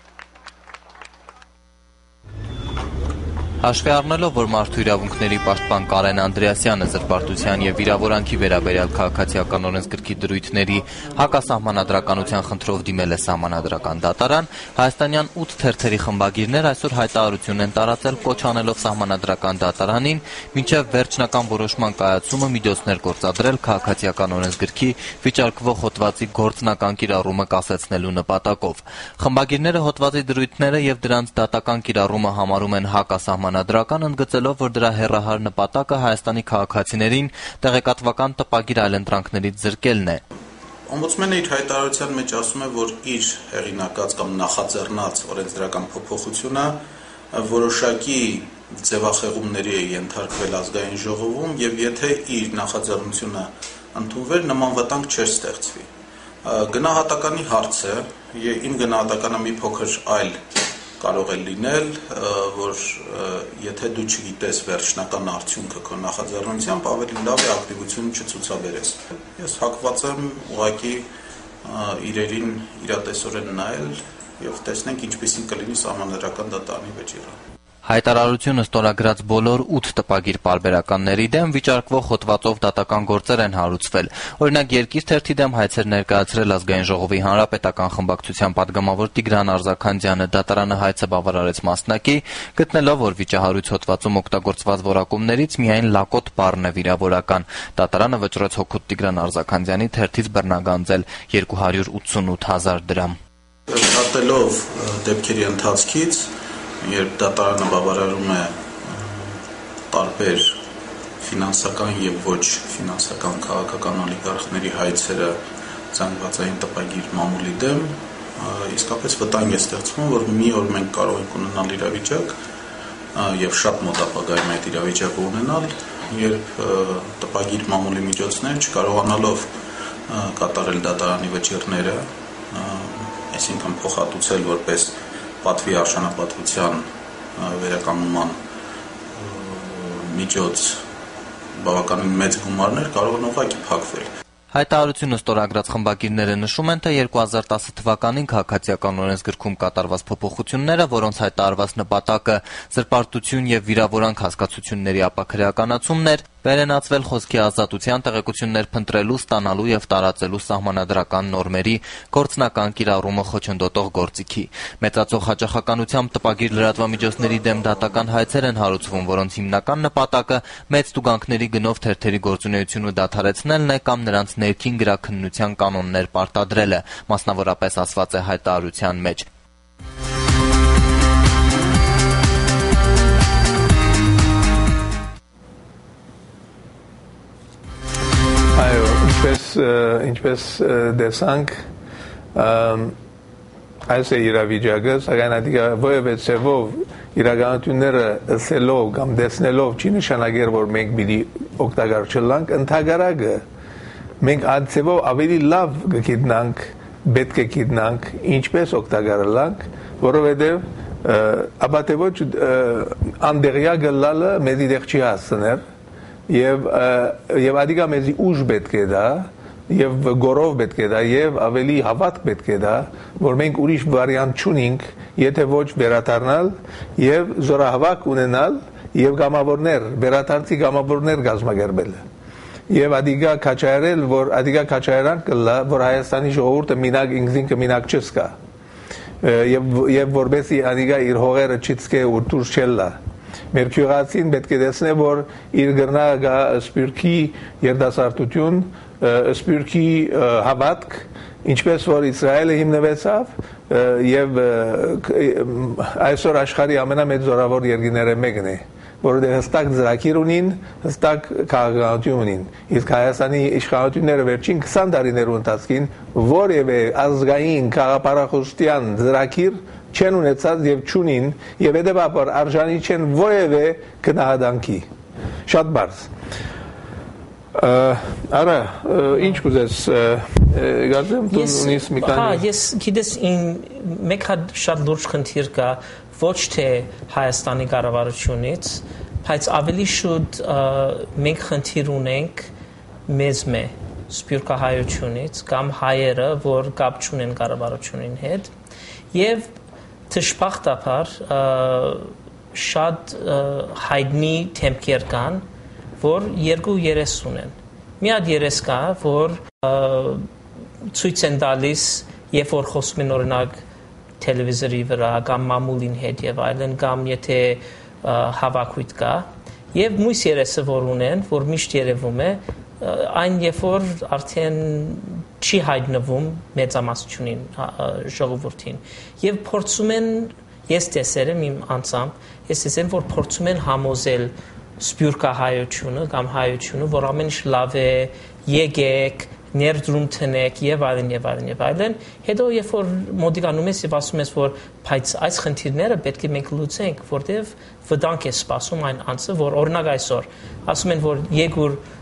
Հաշվի առնելով, որ մարդու իրավունքների պաշտպան Կարեն Անդրեասյանը զրպարտության եւ վիրավորանքի վերաբերյալ քաղաքացիական օրենսգրքի դրույթների հակասահմանադրականության խնդրով դիմել է սահմանադրական դատարան, հայաստանյան ութ թերթերի խմբագիրներ այսօր հայտարարություն են տարածել կոչ անելով սահմանադրական դատարանին մինչև վերջնական որոշման կայացումը միջոցներ գործադրել քաղաքացիական օրենսգրքի վիճարկվող հոդվածի գործնական կիրառումը կասեցնելու նպատակով։ Խմբագիրները հոդվածի դրույթները եւ դրանց դատական կիրառումը համարում են հակասահման Ադրական ընդգծելով, որ դրա հեռահար նպատակը Հայաստանի քաղաքացիներին տեղեկատվական տպագիր այլընտրանքներից զրկելն է։ Օմբուդսմենը իր հայտարարության մեջ ասում է, որ իր հեղինակած կամ նախաձեռնած օրենսդրական փոփոխությունը որոշակի ձևախեղումների է ենթարկվել ազգային ժողովում եւ եթե իր նախաձեռնությունը ընդունվեր, նման վտանգ չէր ստեղծվի։ Գնահատականի հարցը, իմ գնահատականը մի փոքր այլ կարող է լինել, որ եթե դու չգիտես վերջնական արդյունքը քո նախաձեռնությամբ, ավելի լավ է ակտիվություն չցուցաբերես։ Ես հակված եմ ուղղակի իրերին իրատեսորեն նայել եւ տեսնենք ինչպեսին կլինի սահմանադրական դատարանի վեճերը։ Հայտարարությունը ստորագրած բոլոր ութ տպագիր պարբերականների դեմ վիճարկվող հոդվածով դատական գործեր են հարուցվել։ Օրինակ Երկիր թերթի դեմ հայցեր ներկայացրել Ազգային ժողովի հանրապետական խմբակցության պատգամավոր Տիգրան Արզաքանդյանը դատարանը հայցը բավարարեց մասնակի, գտնելով, որ վիճահարույց հոդվածում օգտագործված որակումներից միայն լակոտ բառն է վիրավորական։ Դատարանը վճռեց հօգուտ Տիգրան Արզաքանդյանի թերթից բռնագանձել երկու հարյուր ութսունութ հազար դրամ։ Դատելով դեպքերի ընթացքից երբ դատարանը բավարարում է տարբեր ֆինանսական եւ ոչ ֆինանսական քաղաքական օլիգարխների հայցերը զանգվածային տպագիր մամուլի դեմ, իսկապես վտանգ է ստեղծվում, որ մի օր մենք կարող ենք ունենալ իրավիճակ եւ շատ մոտ ապագայում այդ իրավիճակը ունենալ, երբ տպագիր մամուլի միջոցներ չկարողանալով կատարել դատարանի վճիռները, այսինքն փոխհատուցել որպես պատվի արժանապատվության վերականգնման միջոց բավականին մեծ գումարներ կարող են ուղղակի փակվել։ Հայտարարությունը ստորագրած խմբագիրները նշում են, թե երկու հազար տասը թվականին քաղաքացիական օրենսգրքում կատարված փոփոխությունները, որոնց հայտարարված նպատակը զրպարտություն եւ վիրավորանք հասկացությունների ապաքրեականացումն էր, վերենացվել խոսքի ազատության, տեղեկություններ փնտրելու, ստանալու եւ տարածելու սահմանադրական նորմերի գործնական կիրառումը խոչընդոտող գործիքի։ Մեծացող հաճախականությամբ տպագիր լրատվամիջոցների դեմ դատական հայցեր են հարուցվում, որոնց հիմնական նպատակը մեծ տուգանքների գնով թերթերի գործունեությունը դադարեցնելն է կամ նրանց ներքին գրաքննության կանոններ պարտադրելը, մասնավորապես ասված է հայտարարության մեջ։ Այո, ինչպես ինչպես դեսանք այս է իրավիճակը, սակայն այդ որևէ ցևով իրականությունները ասելով կամ դեսնելով չի նշանակեր, որ մենք պիտի օգտակար չլանք, ընդհակառակը մենք այդ ցևով ավելի լավ կգիտնանք, պետք է գիտնանք ինչպես օգտակար լանք, որովհետև ապա թե ոչ անդերյա գլալը մեզի դեղ չի հասցներ եւ եւ ադիգա մեզի ուժ պետք է դա եւ գորով պետք է դա եւ ավելի հավատք պետք է դա, որ մենք ուրիշ վարիանտ չունենք, եթե ոչ վերադառնալ եւ զորահավաք ունենալ եւ գամավորներ, վերադարձի գամավորներ գազմագերբել։ Եվ ադիգա քաչայրել, որ ադիգա քաչայրան կլա, որ Հայաստանի ժողովուրդը մինակ ինքնին կմինակ չսկա։ Եվ եւ որբեսի ադիգա իր հողերը չծկե ու դուրս չելա։ Մեր քյուղացին պետք է տեսնե, որ իր գրնագա սպիրկի երդասարտություն, սպիրկի հավատք, ինչպես որ Իսրայելը հիմնվեցավ եւ այսօր աշխարհի ամենամեծ զորավոր երկրները մեկն է, որովհետեւ հստակ ծրագիր ունին, հստակ քաղաքականություն ունին։ Իսկ Հայաստանի իշխանությունները վերջին քսան տարիներու ընթացքին որևէ ազգային քաղաքապարախոսության ծրագիր չեն ունեցած եւ չունին եւ հետեւաբար արժանի չեն որևէ գնահատանքի։ Շատ բարձ։ Արա, ինչ կուզես, գազեմ դու ունիս մի քանի։ Հա, ես գիտես մեկ հատ շատ լուրջ խնդիր կա ոչ թե Հայաստանի կառավարությունից, բայց ավելի շուտ մենք խնդիր ունենք մեզ մե սփյուռքահայությունից կամ հայերը, որ կապ չունեն կառավարությունին հետ եւ դժբախտաբար շատ հայտնի թեմքեր կան, որ երկու երես ունեն։ Մի հատ երես կա, որ ցույց են տալիս, երբ որ խոսում են օրինակ տելևիզորի վրա կամ մամուլին հետ եւ այլն, կամ եթե հավաքույթ կա, եւ մյուս երեսը որ ունեն, որ միշտ երևում է, այն երբ որ արդեն չի հայտնվում մեծամասնությունին ժողովրդին եւ փորձում են, ես տեսել եմ իմ անձամբ, ես տեսել եմ, որ փորձում են համոզել սփյուռքահայությունը կամ հայությունը, որ ամեն ինչ լավ է, եկեք, ներդրում տնեք եւ այլն եւ այլն եւ այլն, հետո երբ որ մոդիկանում ես եւ ասում ես, որ բայց այս խնդիրները պետք է մենք լուծենք, որտեվ վտանգ է սպասում այն անձը, որ օրինակ այսօր ասում են, որ եկուր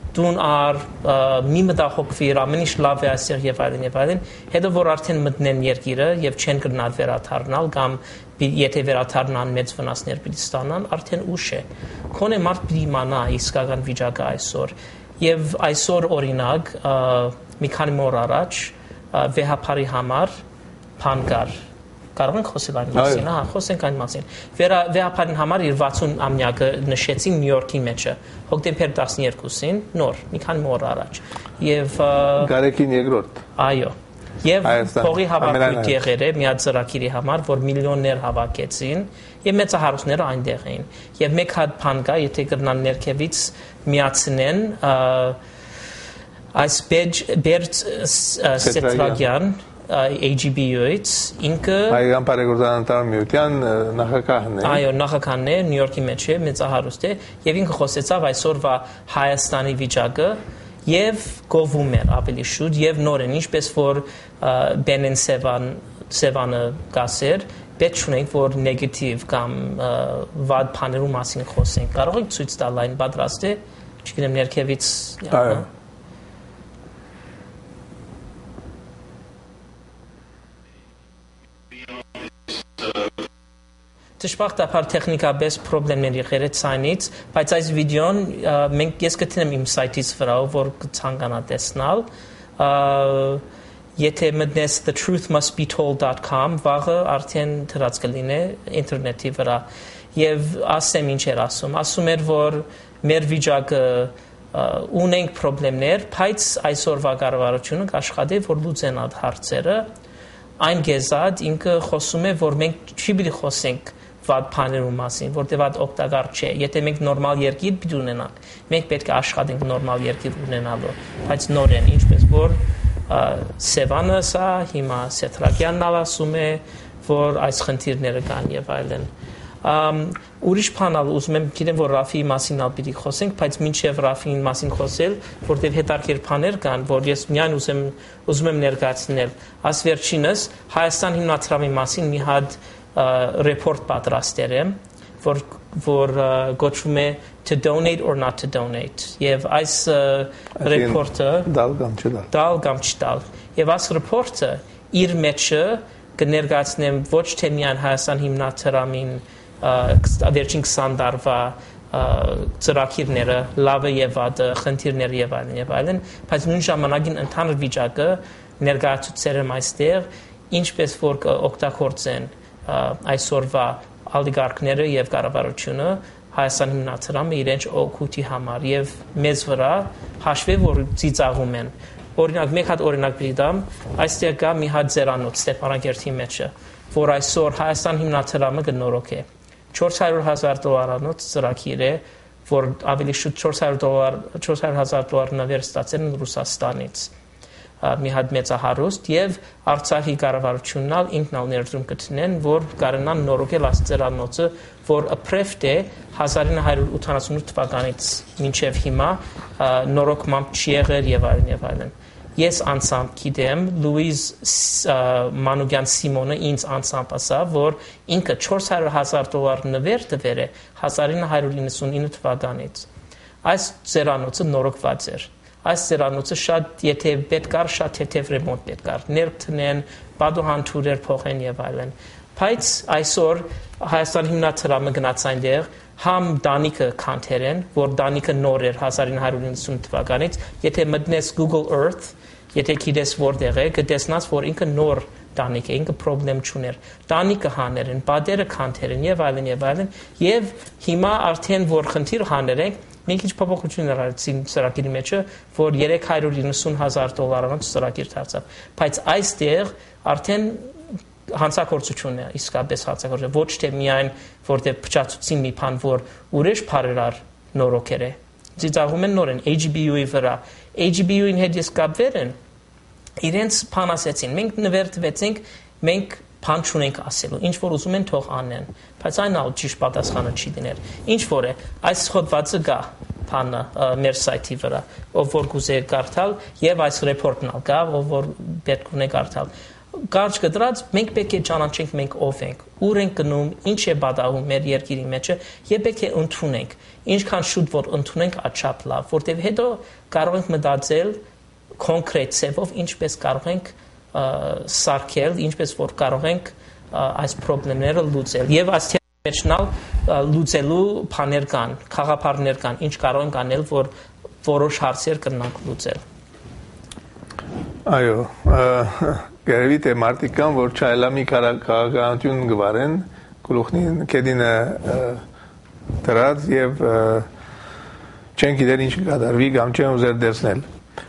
դուն ար մի մտահոգվիր ամեն ինչ լավ է այսեղ եւ այլն եւ այլն հետո որ արդեն մտնեն երկիրը եւ չեն կրնալ վերաթարնալ կամ եթե վերաթարնան մեծ վնասներ պիտի ստանան արդեն ուշ է քոնե մարդ պիտի իմանա իսկական վիճակը այսօր եւ այսօր օրինակ մի քանի օր առաջ վեհապարի համար բան կար կարող ենք խոսել այն մասին, հա, խոսենք այն մասին։ Վեհապարին համար իր վաթսուն ամյակը նշեցին Նյու Յորքի մեջը, հոկտեմբեր տասներկուսին, նոր, մի քանի օր առաջ։ Եվ Գարեգին երկրորդ։ Այո։ Եվ փողի հավաքույթ եղել է մի հատ ծրագիրի համար, որ միլիոններ հավաքեցին, եւ մեծահարուստները այնտեղ էին։ Եվ մեկ հատ բան կա, եթե կրնան ներքևից միացնեն այս Բերտ Սետրագյան A G B U-ից ինքը Հայկական բարեգործանության միության նախագահն է։ Այո, նախագահն է, Նյու Յորքի մեջ է, մեծահարուստ է, եւ ինքը խոսեցավ այսօրվա Հայաստանի վիճակը եւ գովում էր ավելի շուտ եւ նորեն ինչպես որ Բենեն Սևան Սևանը գասեր, պետք չունենք որ նեգատիվ կամ վատ բաներու մասին խոսենք։ Կարող ենք ցույց տալ այն պատրաստ է, չգիտեմ ներքևից։ Այո։ Դժբախտաբար տեխնիկապես խնդիրներ եղել է ցայնից, բայց այս վիդեոն մենք ես կտնեմ իմ սայթից վրա, որ կցանկանա տեսնել։ Եթե մտնես the truth must be told dot com վաղը արդեն դրած կլինի ինտերնետի վրա եւ ասեմ ինչ էր ասում։ Ասում էր որ մեր վիճակը ունենք խնդիրներ, բայց այսօրվա կառավարությունը կաշխատի որ լուծեն այդ հարցերը։ Այն գեզած ինքը խոսում է որ մենք չի պիտի խոսենք վատ բաներու մասին, որտեղ այդ օգտակար չէ։ Եթե մենք նորմալ երկիր պիտի ունենանք, մենք պետք է աշխատենք նորմալ երկիր ունենալու, բայց նորեն ինչպես որ Սևանը սա հիմա Սետրագյանն ասում է, որ այս խնդիրները կան եւ այլն։ Ուրիշ բանալ ուզում եմ գիտեմ որ Ռաֆիի մասին ալ պիտի խոսենք, բայց մինչև Ռաֆիին մասին խոսել, որտեղ հետարքեր բաներ կան, որ ես միայն ուզում ուզում եմ ներկայացնել։ Աս վերջինս Հայաստան հիմնադրամի մասին մի հատ report պատրաստել եմ, որ որ գոչվում է to donate or not to donate։ Եվ այս report-ը դալ կամ չդալ։ Դալ կամ չդալ։ Եվ այս report-ը իր մեջը կներկայացնեմ ոչ թե միայն Հայաստան հիմնադրամին վերջին քսան տարվա ծրագիրները, լավը եւ վատը, խնդիրները եւ այլն եւ այլն, բայց նույն ժամանակին ընդհանուր վիճակը ներկայացուցել եմ այստեղ, ինչպես որ օգտագործեն այսօրվա ալիգարքները եւ կառավարությունը Հայաստան հիմնադրամը իրենց օգուտի համար եւ մեզ վրա հաշվի որ ծիծաղում են։ Օրինակ մեկ հատ օրինակ պիտի այստեղ կա մի հատ ձերանոց Ստեփանագերտի մեջը, որ այսօր Հայաստան հիմնադրամը կնորոգ է չորս հարյուր հազար դոլարանոց ծրագիր է, որ ավելի շուտ չորս հարյուր դոլար չորս հարյուր հազար դոլար նվեր ստացել են Ռուսաստանից։ Մի հատ մեծահարուստ եւ Արցախի կառավարությունն ալ ինքն ալ ներդրում կտնեն, որ կարողանան նորոգել այս ծերանոցը, որ ապրեֆտ է հազար ինը հարյուր ութանասունութ թվականից մինչեւ հիմա նորոգմամբ չի եղել եւ այլն եւ այլն։ Ես անցամբ գիտեմ Լուիզ Մանուկյան Սիմոնը ինձ անցամբ ասավ, որ ինքը չորս հարյուր հազար դոլար նվեր տվել է հազար ինը հարյուր իննսունինը թվականից։ Այս ծերանոցը նորոգված էր։ Այս ծերանոցը շատ եթե պետք կար շատ թեթև ռեմոնտ պետք կար ներքնեն բադոհան թուրեր փոխեն եւ այլն բայց այսօր Հայաստան հիմնադրամը գնաց այնտեղ համ Դանիկը կանթերեն որ Դանիկը նոր էր հազար ինը հարյուր իննսուն թվականից եթե մտնես Google Earth եթե գիտես որտեղ է կտեսնաս որ ինքը նոր Դանիկ է ինքը խնդրեմ չուներ Դանիկը հաներ են բادرը կանթերեն եւ այլն եւ այլն եւ հիմա արդեն որ խնդիր հաներ ենք մենք ինչ փոփոխություններ արեցին ծրագիրի մեջը, որ երեք հարյուր իննսուն հազար դոլարանոց ծրագիր դարձավ, բայց այստեղ արդեն հանցագործություն է, իսկապես հանցագործություն, ոչ թե միայն որտեղ փչացուցին մի բան, որ ուրիշ բարերար նորոգեր է։ Ծիծաղում են նորեն A G B U-ի վրա, A G B U-ին հետ ես կապվել են, իրենց բան ասեցին, մենք նվեր տվեցինք, մենք բան չունենք ասելու, ինչ որ ուզում են թող անեն, բայց այն ալ ճիշտ պատասխանը չի դներ։ Ինչ որ է, այս հոդվածը գա բանը մեր սայթի վրա, ով որ կուզե կարդալ եւ այս ռեպորտն ալ գա, ով որ պետք ունե կարդալ։ կարճ կտրած մենք պետք է ճանաչենք մենք ով ենք, ուր ենք գնում, ինչ է բադաղում մեր երկիրի մեջ եւ պետք է ընդունենք։ Ինչքան շուտ որ ընդունենք, աչափ լավ, որտեւ հետո կարող ենք մտածել կոնկրետ ծավալով ինչպես կարող ենք սարքել, ինչպես որ կարող ենք այս խնդիրները լուծել։ Եվ այս մեջնալ լուծելու բաներ կան, խաղապարներ կան, ինչ կարող ենք անել, որ որոշ հարցեր կնանք լուծել։ Այո, գերեւի թե մարդիկ կան, որ չայլամի քաղաքականություն գվարեն, գլուխնին կեդինը դրած եւ չեն գիտեր ինչ կդարվի կամ չեն ուզեր դեսնել։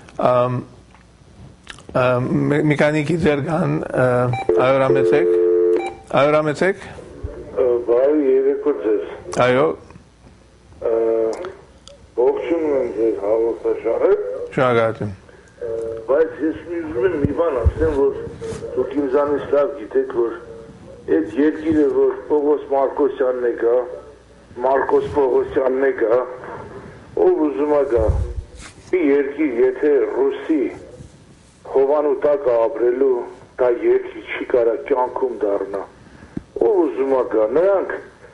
Մի քանի գիծեր կան, այո ռամեցեք, այո ռամեցեք։ Բարի երեկո ձեզ։ Այո։ Ողջունում եմ ձեզ հաղորդաշարը։ Շնորհակալություն։ Բայց ես ուզում եմ մի բան ասեմ, որ դուք ինձանից լավ գիտեք, որ այդ երկիրը, որ Պողոս Մարկոսյանն է գա, Մարկոս Պողոսյանն է գա, ով ուզում է գա, մի երկիր, եթե ռուսի հովանու տակ ապրելու, դա երկիր չի կարա կյանքում դառնա, ով ուզում է գա, նրանք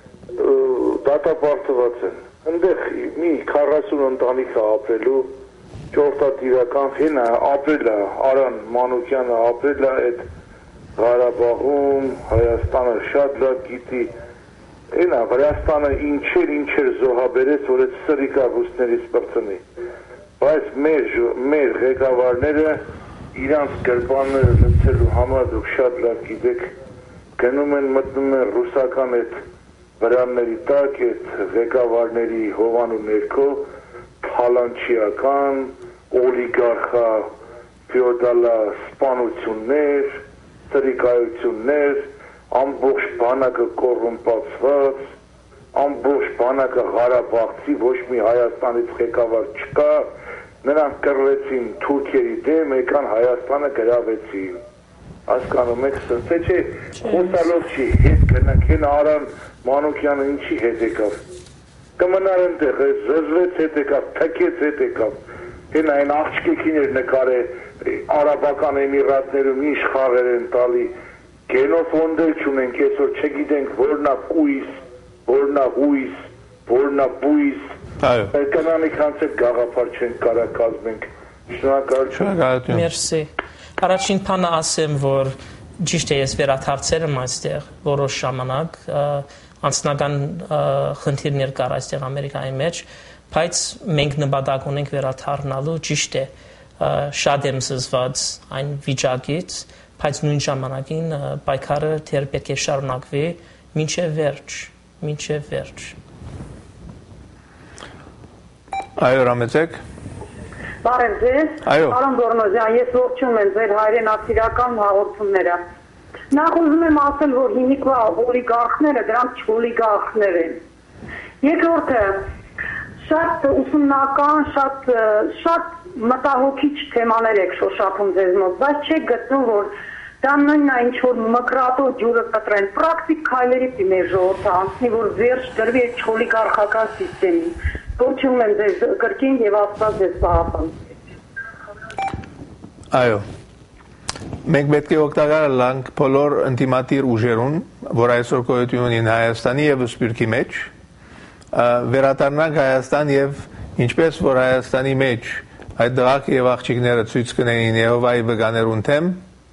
դատապարտված են, ընդեղ մի քառասուն ընտանիք է ապրելու, ճորտատիրական ֆինը ապրել է, Արան Մանուկյանը ապրել է այդ Ղարաբաղում, Հայաստանը շատ լավ գիտի, այնա Վրաստանը ինչեր ինչեր զոհաբերեց, որ այդ սրիկա ռուսներից պրծնի, բայց մեր ղեկավարները իրանց գրպանները լցելու համար դուք շատ լավ գիտեք, գնում են մտնում են ռուսական այդ վրանների տակ, այդ ղեկավարների հովանու ներքո, հալանչիական, օլիգարխա, ֆեոդալա սպանություններ, սրիկայություններ, ամբողջ բանակը կոռումպացված, ամբողջ բանակը Ղարաբաղցի, ոչ մի Հայաստանից ղեկավար չկա, նրանք կռվեցին Թուրքիայի դեմ, եկան Հայաստանը գրավեցին։ Հասկանում եք, սրտե չէ, խոսալով չի, հետ գնանք, հեն Արան Մանուկյանը ինչի հետ եկավ։ Կմնար ընդեղ, զզվեց հետ եկավ, թքեց հետ եկավ, հեն այն աղջկեքին էր նկար է Արաբական Էմիրատներում ինչ խաղեր են տալի, գենոֆոնդել չունենք, այսօր չգիտենք որնա կույս, որնա հույս, որնա բույս, կնանիք հանցեք գաղափար չենք կարա կազմենք, շնորհակալություն։ Մերսի, առաջին բանը ասեմ, որ ճիշտ է ես վերադարձել եմ այստեղ որոշ ժամանակ, անձնական խնդիրներ կար այստեղ Ամերիկայի մեջ, բայց մենք նպատակ ունենք վերադառնալու, ճիշտ է, շատ եմ զզված այն վիճակից, բայց նույն ժամանակին պայքարը դեռ պետք է շարունակվի մինչև վերջ, մինչև վերջ։ Այո, Ռամեցեք։ Բարև ձեզ։ Այո։ Պարոն Գորնոզյան, ես ողջունում եմ ձեր հայրենասիրական հաղորդումները։ Նախ ուզում եմ ասել, որ հիմիկվա օլիգարխները դրանք չօլիգարխներ են։ Երկրորդը, շատ ուսումնական, շատ շատ մտահոգիչ թեմաներ եք շոշափում ձեզ մոտ, բայց չեք գտնում, որ դա նույնն է ինչ որ մկրատո ջուրը կտրեն, պրակտիկ քայլերի պիտի մեր ժողովուրդը անցնի, որ վերջ դրվի այդ չօլիգարխական սիստեմին։ Ողջունում եմ ձեզ կրկին եւ Աստված ձեզ պահապան։ Այո։ Մենք պետք է օգտակար լանք բոլոր ինտիմատիր ուժերուն, որ այսօր գոյություն ունին Հայաստանի եւ Սփյուռքի մեջ, վերադառնանք Հայաստան եւ ինչպես որ Հայաստանի մեջ այդ դղակ եւ աղջիկները ցույց կնեին Եհովայի վկաներուն թեմ,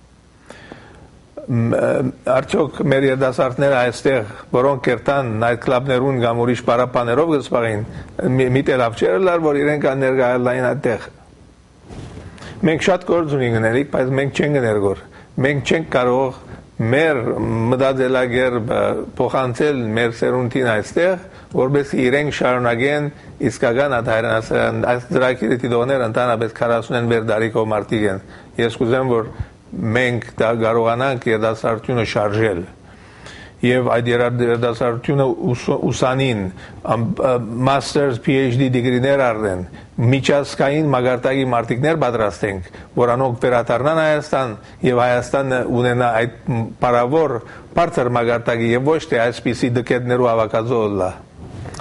արդյոք մեր երդասարտները այստեղ, որոնք կերտան այդ կլաբներուն կամ ուրիշ պարապաներով գծպաղին, մի տելավ չեր լար, որ իրենք ներկայալային այդտեղ։ Մենք շատ գործ ունենք գներիք, բայց մենք չենք գներգոր։ Մենք չենք կարող մեր մտածելակերպը փոխանցել մեր սերունդին այստեղ, որովհետեւ իրենք շարունակեն իսկական հայրենասերան այս դրակիրի դիդոներ ընդհանրապես քառասունին վեր դարիքով մարդիկ են։ Ես կուզեմ, որ մենք դա կարողանանք երդասարտությունը շարժել եւ այդ երդասարտությունը ուսանին մաստերս P H D դիգրիներ առնեն միջազգային մագարտակի մարտիկներ պատրաստենք որանոնք վերադառնան Հայաստան եւ Հայաստանը ունենա այդ парավոր բարձր մագարտակի եւ ոչ թե այսպիսի դկետներու ավակազո լա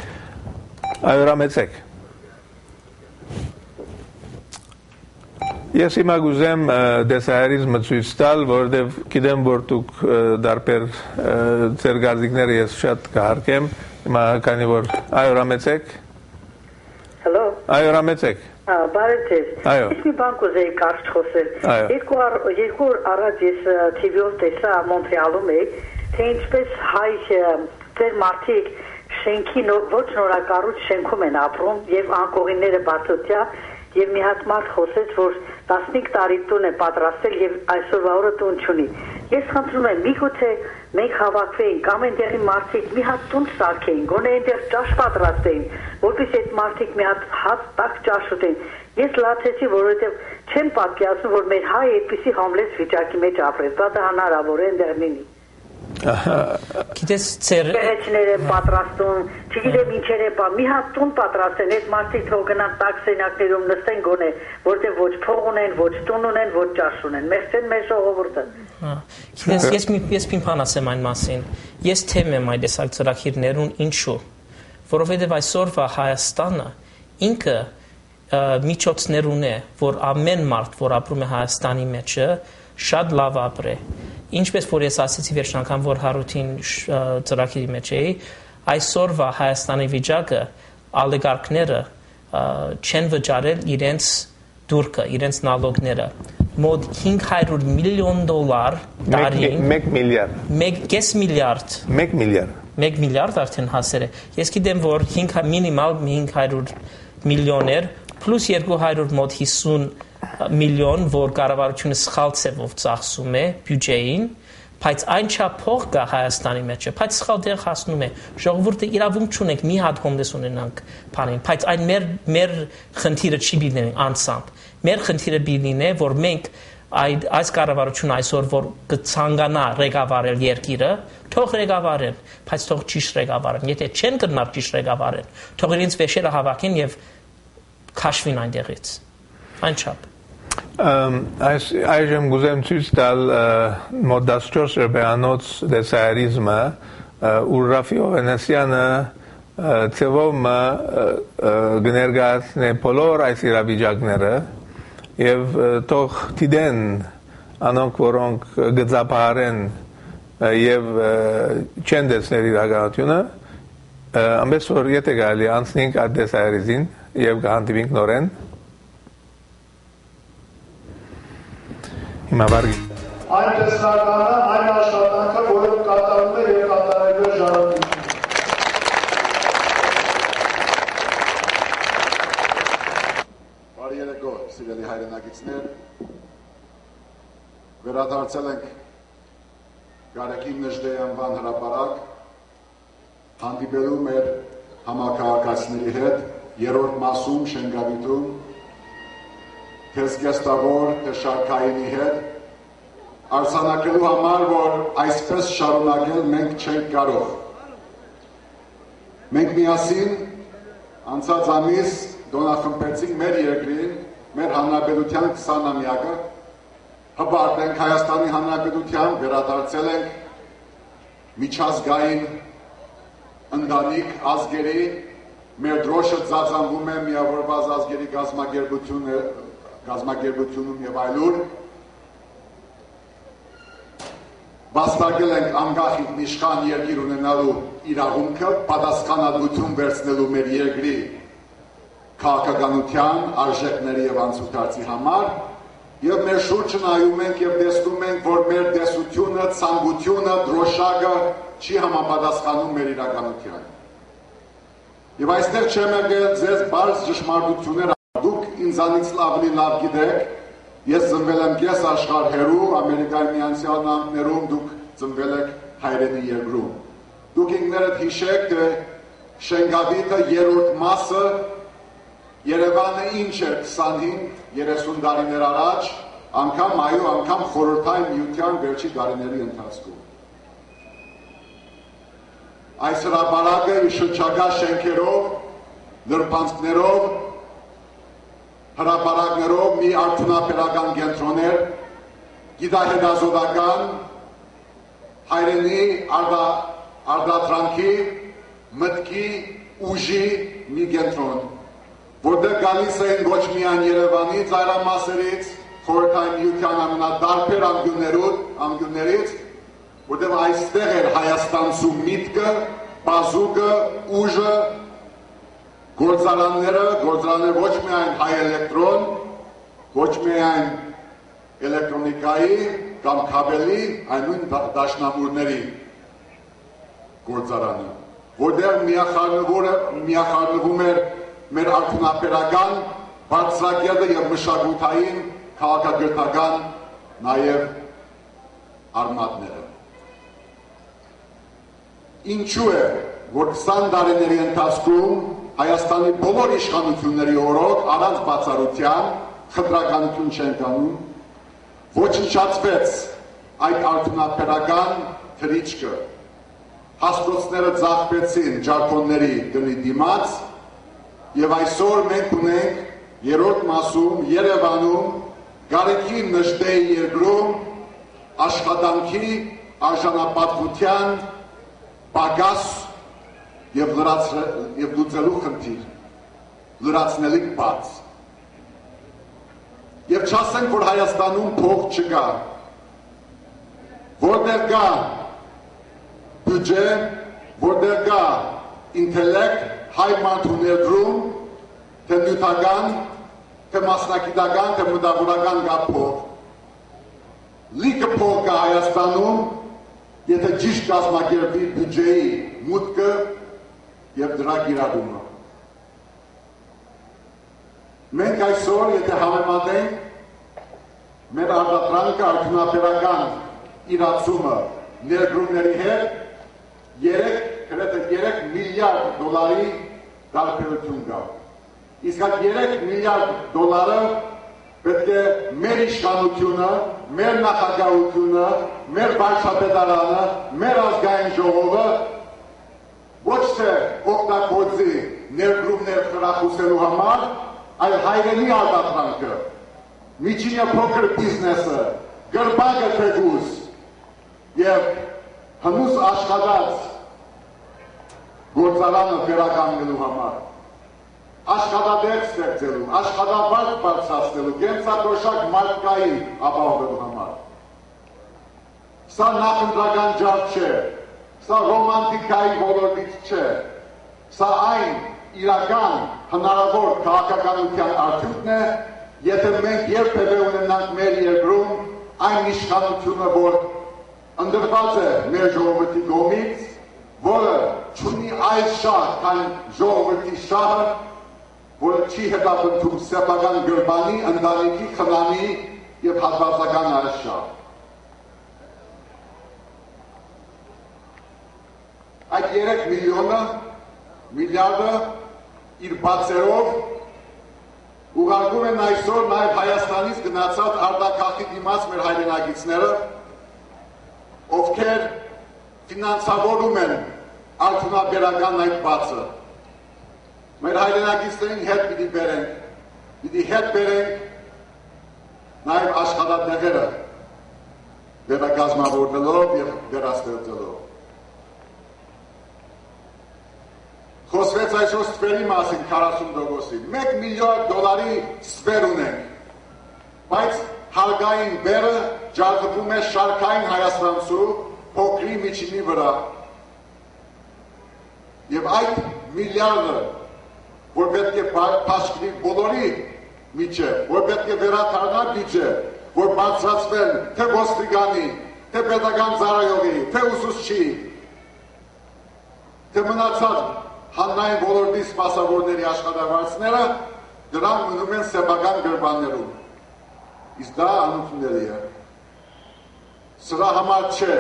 այո ռամեցեք Ես հիմա գուզեմ դեսահարիզմը ցույց տալ, որովհետև գիտեմ, որ դուք դարբեր ձեր գազիկները ես շատ կհարգեմ, հիմա քանի որ այո ռամեցեք։ Hello։ Այո ռամեցեք։ Բարև ձեզ։ Ես մի բան կուզեի կարճ խոսել։ Երկու երկու օր առաջ ես T V-ով տեսա Մոնտրեալում էի, թե ինչպես հայ ձեր մարդիկ շենքի ոչ նորակառույց շենքում են ապրում եւ անկողինները բացօթյա եւ մի հատ մարդ խոսեց, որ տասնհինգ տարի տուն է պատրաստել եւ այսօրվա օրը տուն չունի։ Ես խնդրում եմ, միգուցե մենք հավաքվեինք կամ այնտեղի մարդիկ մի հատ տուն սարքեին, գոնե այնտեղ ճաշ պատրաստեին, որպեսզի այդ մարդիկ մի հատ հաց տաք ճաշ ուտեն։ Ես լացեցի, որովհետեւ չեմ պատկերացնում, որ մեր հայ այդպիսի համլես վիճակի մեջ ապրես, դա դա հնարավոր է այնտեղ լինի։ Գիտես ծեր Բերեցները պատրաստում, չգիտեմ ինչեր է բա, մի հատ տուն պատրաստեն, այդ մարդիկ թող գնան տաքսենակներում նստեն գոնե, որտեղ ոչ փող ունեն, ոչ տուն ունեն, ոչ ճաշ ունեն, մերժեն մեր ժողովուրդը։ Գիտես, ես մի ես մի բան ասեմ այն մասին։ Ես թեմ եմ այդ տեսակ ծրագիրներուն ինչու, որովհետև այսօրվա Հայաստանը ինքը միջոցներ ունի, որ ամեն մարդ, որ ապրում է Հայաստանի մեջ, շատ լավ ապրե։ Ինչպես որ ես ասացի վերջին անգամ, որ Հարութին ծրագիրի մեջ էի, այսօրվա Հայաստանի վիճակը ալեգարքները չեն վճարել իրենց դուրքը, իրենց նալոգները։ Մոտ հինգ հարյուր միլիոն դոլար տարին, մեկ միլիարդ, մեկ միլիարդ, մեկ միլիարդ, մեկ միլիարդ արդեն հասել է։ Ես գիտեմ, որ մինիմալ հինգ հարյուր միլիոներ, պլյուս երկու հարյուր մոտ հիսուն միլիոն, որ կառավարությունը սխալ ցևով ծախսում է բյուջեին, բայց այն չափ փող կա Հայաստանի մեջ, բայց սխալ դեղ հասնում է։ Ժողովուրդը իրավունք չունենք մի հատ հոմլես ունենանք բանին, բայց այն մեր մեր խնդիրը չի լինի անցամբ։ Մեր խնդիրը լինի, որ մենք այդ այս կառավարությունը այսօր որ կցանկանա ղեկավարել երկիրը, թող ղեկավարեն, բայց թող ճիշտ ղեկավարեն։ Եթե չեն կրնար ճիշտ ղեկավարեն, թող իրենց վեշերը հավաքեն եւ քաշվին այնտեղից։ Այն չափ։ Այս այժմ գուզեմ ցույց տալ մոտ տասնչորս ռեբեանոց դեսահարիզմը, ուր Ռաֆի Օվենեսյանը ցևոմ գներգացնե բոլոր այս իրավիճակները եւ թող դիտեն անոնք, որոնք գծապահարեն եւ չեն տեսնել իրականությունը, ամենս որ եթե գալի անցնենք այդ դեսահարիզին եւ կհանդիպենք նորեն։ Հիմա վարգի։ Այն տեսնականը, այն աշխատանքը, որը կատարում է և կատարելու է ժառանգություն։ Բարի երեկո, սիրելի հայրենակիցներ, վերադարձել ենք Գարեգին Նժդեի անվան հրապարակ, հանդիպելու մեր համաքաղաքացիների հետ, երրորդ մասում Շենգավիթում, թե զգեստավոր, թե շարքայինի հետ, արձանագրելու համար, որ այսպես շարունակել մենք չենք կարող։ Մենք միասին անցած ամիս դոնախմբեցինք մեր երկրին, մեր հանրապետության քսանամյակը, հպարտ Հայաստանի հանրապետության վերադարձել ենք միջազգային ընտանիք ազգերի, մեր դրոշը ծածանվում է միավորված ազգերի գազམ་ագերբությունը գազམ་ագերբությունում եւ այլուր վաստակել ենք անկախ ինքնիշխան երկիր ունենալու իրավունքը, պատասխանատվություն վերցնելու մեր երկրի քաղաքականության, արժեքների եւ անցուդարձի համար եւ մեր շուրջը նայում ենք եւ տեսնում ենք, որ մեր տեսությունը, ցանկությունը, դրոշակը չի համապատասխանում մեր իրականությանը։ Եվ այստեղ չեմ եկել ձեզ բարձ ճշմարտություններ դուք ինձանից ավելի լավ գիտեք, ես ծնվել եմ կես աշխարհ հեռու, Ամերիկայի Միացյալ Նահանգներում, դուք ծնվել եք հայրենի երկրում։ Դուք ինքներդ հիշեք, թե Շենգավիթը երրորդ մասը Երևանը ինչ էր քսանհինգ երեսուն տարիներ առաջ, անգամ այո, անգամ խորհրդային միության վերջի տարիների ընթացքում։ Այս հրապարակը իր շրջակա շենքերով, նրբանցքներով, հրապարակներով մի արդյունաբերական կենտրոներ, գիտահետազոտական, հայրենի արտադրանքի, մտքի, ուժի մի կենտրոն, որտեղ գալիս էին ոչ միայն Երևանի ծայրամասերից, խորհրդային միության ամենադարբեր անկյուններից, որտեղ այստեղ էր Հայաստանցու միտքը, բազուկը, ուժը, գործարանները, գործարանները ոչ միայն հայ էլեկտրոն, ոչ միայն էլեկտրոնիկայի կամ քաբելի, այն նույն դաշնամուրների գործարանը, որտեղ միախառնվում էր մեր արդյունաբերական բարձրակետը եւ մշակութային, քաղաքագրթական նաեւ արմատները։ Ինչու է, որ քսան տարիների ընթացքում Հայաստանի բոլոր իշխանությունների օրոք առանց բացառության խտրականություն չեն կանում, ոչնչացվեց այդ արդյունաբերական թռիչքը, հաստոցները ձախվեցին ջարդոնների գնի դիմաց եւ այսօր մենք ունենք երրորդ մասում Երևանում Գարեգին Նժդեի երկրում աշխատանքի արժանապատվության պակաս եւ լուծելու խնդիր, լրացնելիք բաց։ Եվ չասենք, որ Հայաստանում փող չկա, որտեղ կա բյուջե, որտեղ կա ինտելեկտ, հայ մարդու ներդրում, թե նյութական, թե մասնակիտական, թե մտավորական կա փող։ Լիքը փող կա Հայաստանում, եթե ճիշտ կազմակերպվի բյուջեի մուտքը եւ դրա կիրառումը։ Մենք այսօր, եթե համեմատենք մեր արտադրանքը արդյունաբերական իրացումը ներդրումների հետ, երեք միլիարդ դոլարի տարբերություն կա։ Իսկ այդ երեք միլիարդ դոլարը պետք է մեր իշխանությունը, մեր նախագահությունը, մեր վարչապետարանը, մեր ազգային ժողովը ոչ թե օգտագործի ներդրումներ խրախուսելու համար, այլ հայրենի արտադրանքը, միջին եւ փոքր բիզնեսը, գրբակը թեկուզ եւ հնուս աշխատած գործարանը վերականգնելու համար, աշխատադեղ ստեղծելու, աշխատավարձ բարձրացնելու, կենսաթոշակ մարդկային ապահովելու համար։ Սա նախընտրական ջարդ չէ, սա ռոմանտիկայի ոլորտից չէ, սա այն իրական հնարավոր քաղաքականության արդյունքն է, եթե մենք երբևէ ունենանք մեր երկրում այն իշխանությունը, որ ընդրված է մեր ժողովրդի կողմից, որը չունի այլ շահ, քան ժողովրդի շահը, որը չի հետապնդում սեփական գրբանի, ընտանիքի, խնամի եւ հատվածական այլ շահ։ Այդ երեք միլիոնը, միլիարդը իր բացերով ուղարկում են այսօր նաև Հայաստանից գնացած արտաքաղթի դիմաց մեր հայրենակիցները, ովքեր ֆինանսավորում են արդյունաբերական այդ բացը։ Մեր հայրենակիցներին հետ պիտի բերենք, պիտի հետ բերենք նաև աշխատատեղերը վերակազմավորվելով եւ վերաստեղծելով։ Խոսվեց այսօր ստվերի մասին քառասուն տոկոսի, մեկ միլիարդ դոլարի ստվեր ունենք, բայց հարգային բերը ջարդվում է շարքային հայաստանցու փոքրի միջինի վրա։ Եվ այդ միլիարդը, որ պետք է փաշկվի բոլորի միջև, որ պետք է վերադառնա բյուջե, որ բարձրացվեն թե ոստիկանի, թե պետական ծառայողի, թե ուսուցչի, թե մնացած հանրային ոլորտի սպասավորների աշխատավարձները, դրանք մնում են սեփական գրբաններում։ Իսկ դա անընդունելի է։ Սրա համար չէ։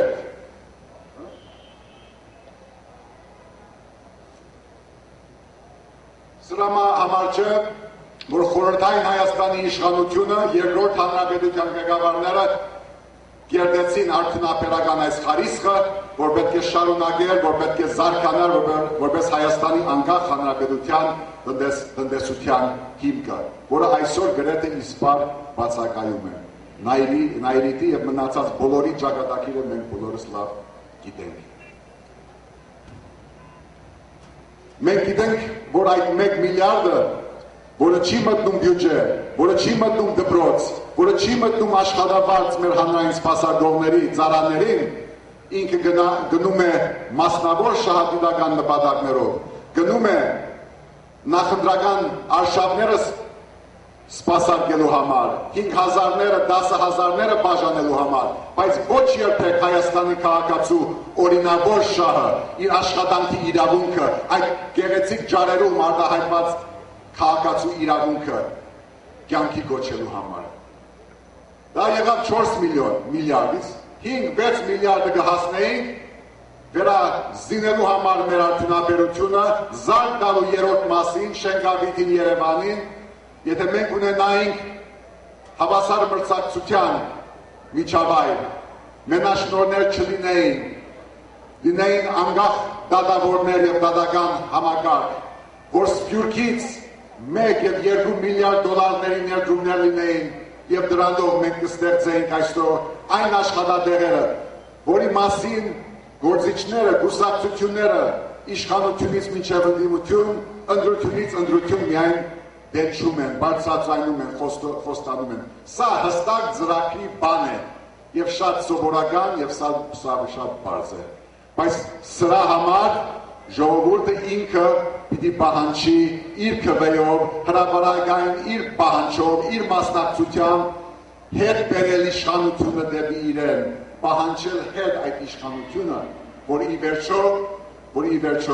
Սրա համար չէ, որ խորհրդային Հայաստանի իշխանությունը, երկրորդ հանրապետության ղեկավարները կերտեցին արդյունաբերական այս խարիսխը, որ պետք է շարունակել, որ պետք է զարգանալ, որպես Հայաստանի անկախ հանրապետության տնտեսության հիմքը, որը այսօր գրեթե իսպար բացակայում է։ Նայիրիտի եւ մնացած բոլորի ճակատագիրը մենք բոլորս լավ գիտենք։ Մենք գիտենք, որ այդ մեկ միլիարդը, որը չի մտնում բյուջե, որը չի մտնում դպրոց, որը չի մտնում աշխատավարձ մեր հանրային սպասարկողների, ծառաներին, ինքը գնում է մասնավոր շահադիտական նպատակներով, գնում է նախընտրական արշավները սպասարկելու համար, հինգ հազարները, դասը հազարները բաժանելու համար, բայց ոչ երբեք Հայաստանի քաղաքացու օրինավոր շահը, իր աշխատանքի իրավունքը, այդ գեղեցիկ ջարերում արտահայտված քաղաքացու իրավունքը կյանքի կոչելու համար։ Դա եղավ չորս միլիոն միլիարդից, հինգ-վեց միլիարդը կհասնեինք վերազինելու համար մեր արդյունաբերությունը, զարկ տալու երրորդ մասին, Շենգավիթին, Երևանին, եթե մենք ունենայինք հավասար մրցակցության միջավայր, մենաշնորհներ չլինեին, լինեին անկախ դատավորներ եւ դատական համակարգ, որ Սփյուռքից մեկ եւ երկու միլիարդ դոլարների ներդրումներ լինեին եւ դրանով մենք կստեղծեինք այսօր այն աշխատատեղերը, որի մասին գործիչները, կուսակցությունները իշխանությունից մինչև ընդդիմություն, ընտրությունից ընտրություն միայն դեչում են, բարձրացնում են, խոստանում են։ Սա հստակ ծրագրի բան է եւ շատ սովորական եւ սա շատ բարձ է։ Բայց սրա համար ժողովուրդը ինքը պիտի պահանջի իր քվեով, հրապարակային իր պահանջով, իր մասնակցությամբ հետ բերել իշխանությունը դեպի իրեն, պահանջել հետ այդ իշխանությունը, որ ի վերջո, որ ի վերջո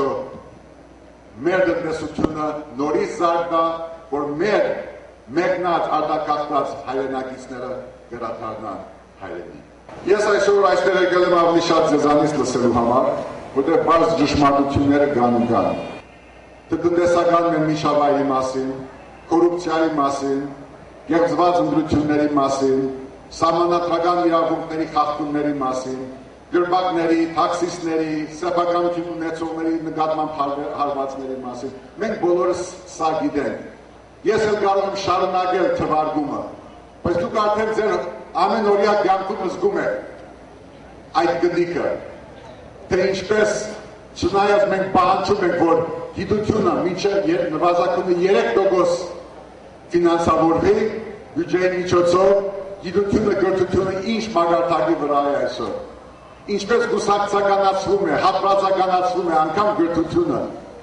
մեր տնտեսությունը նորից զարգա, որ մեր մեկնած արտակախված հայրենակիցները վերադառնան հայրենի։ Ես այսօր այստեղ եկել եմ ավելի շատ ձեզանից լսելու համար, որտեղ բարձ ճշմարտությունները կան ու կան։ Տնտեսական մեր միջավայրի մասին, կոռուպցիայի մասին, գեղձված ընտրությունների մասին, սահմանադրական իրավունքների խախտումների մասին, գրբակների, թաքսիստների, սեփականություն ունեցողների նկատմամբ հարվածների մասին։ Մենք բոլորս սա գիտենք։ Ես էլ կարող եմ շարունակել թվարկումը, բայց դուք արդեն ձեր ամենօրյա կյանքում զգում եք այդ գնդիկը, թե ինչպես չնայած մենք պահանջում ենք, որ գիտությունը մինչև նվազագույնը երեք տոկոս ֆինանսավորվի բյուջեի միջոցով, գիտությունը, կրթությունը ինչ մագարտակի վրա է այսօր, ինչպես կուսակցականացվում է, հատվածականացվում է անգամ կրթությունը,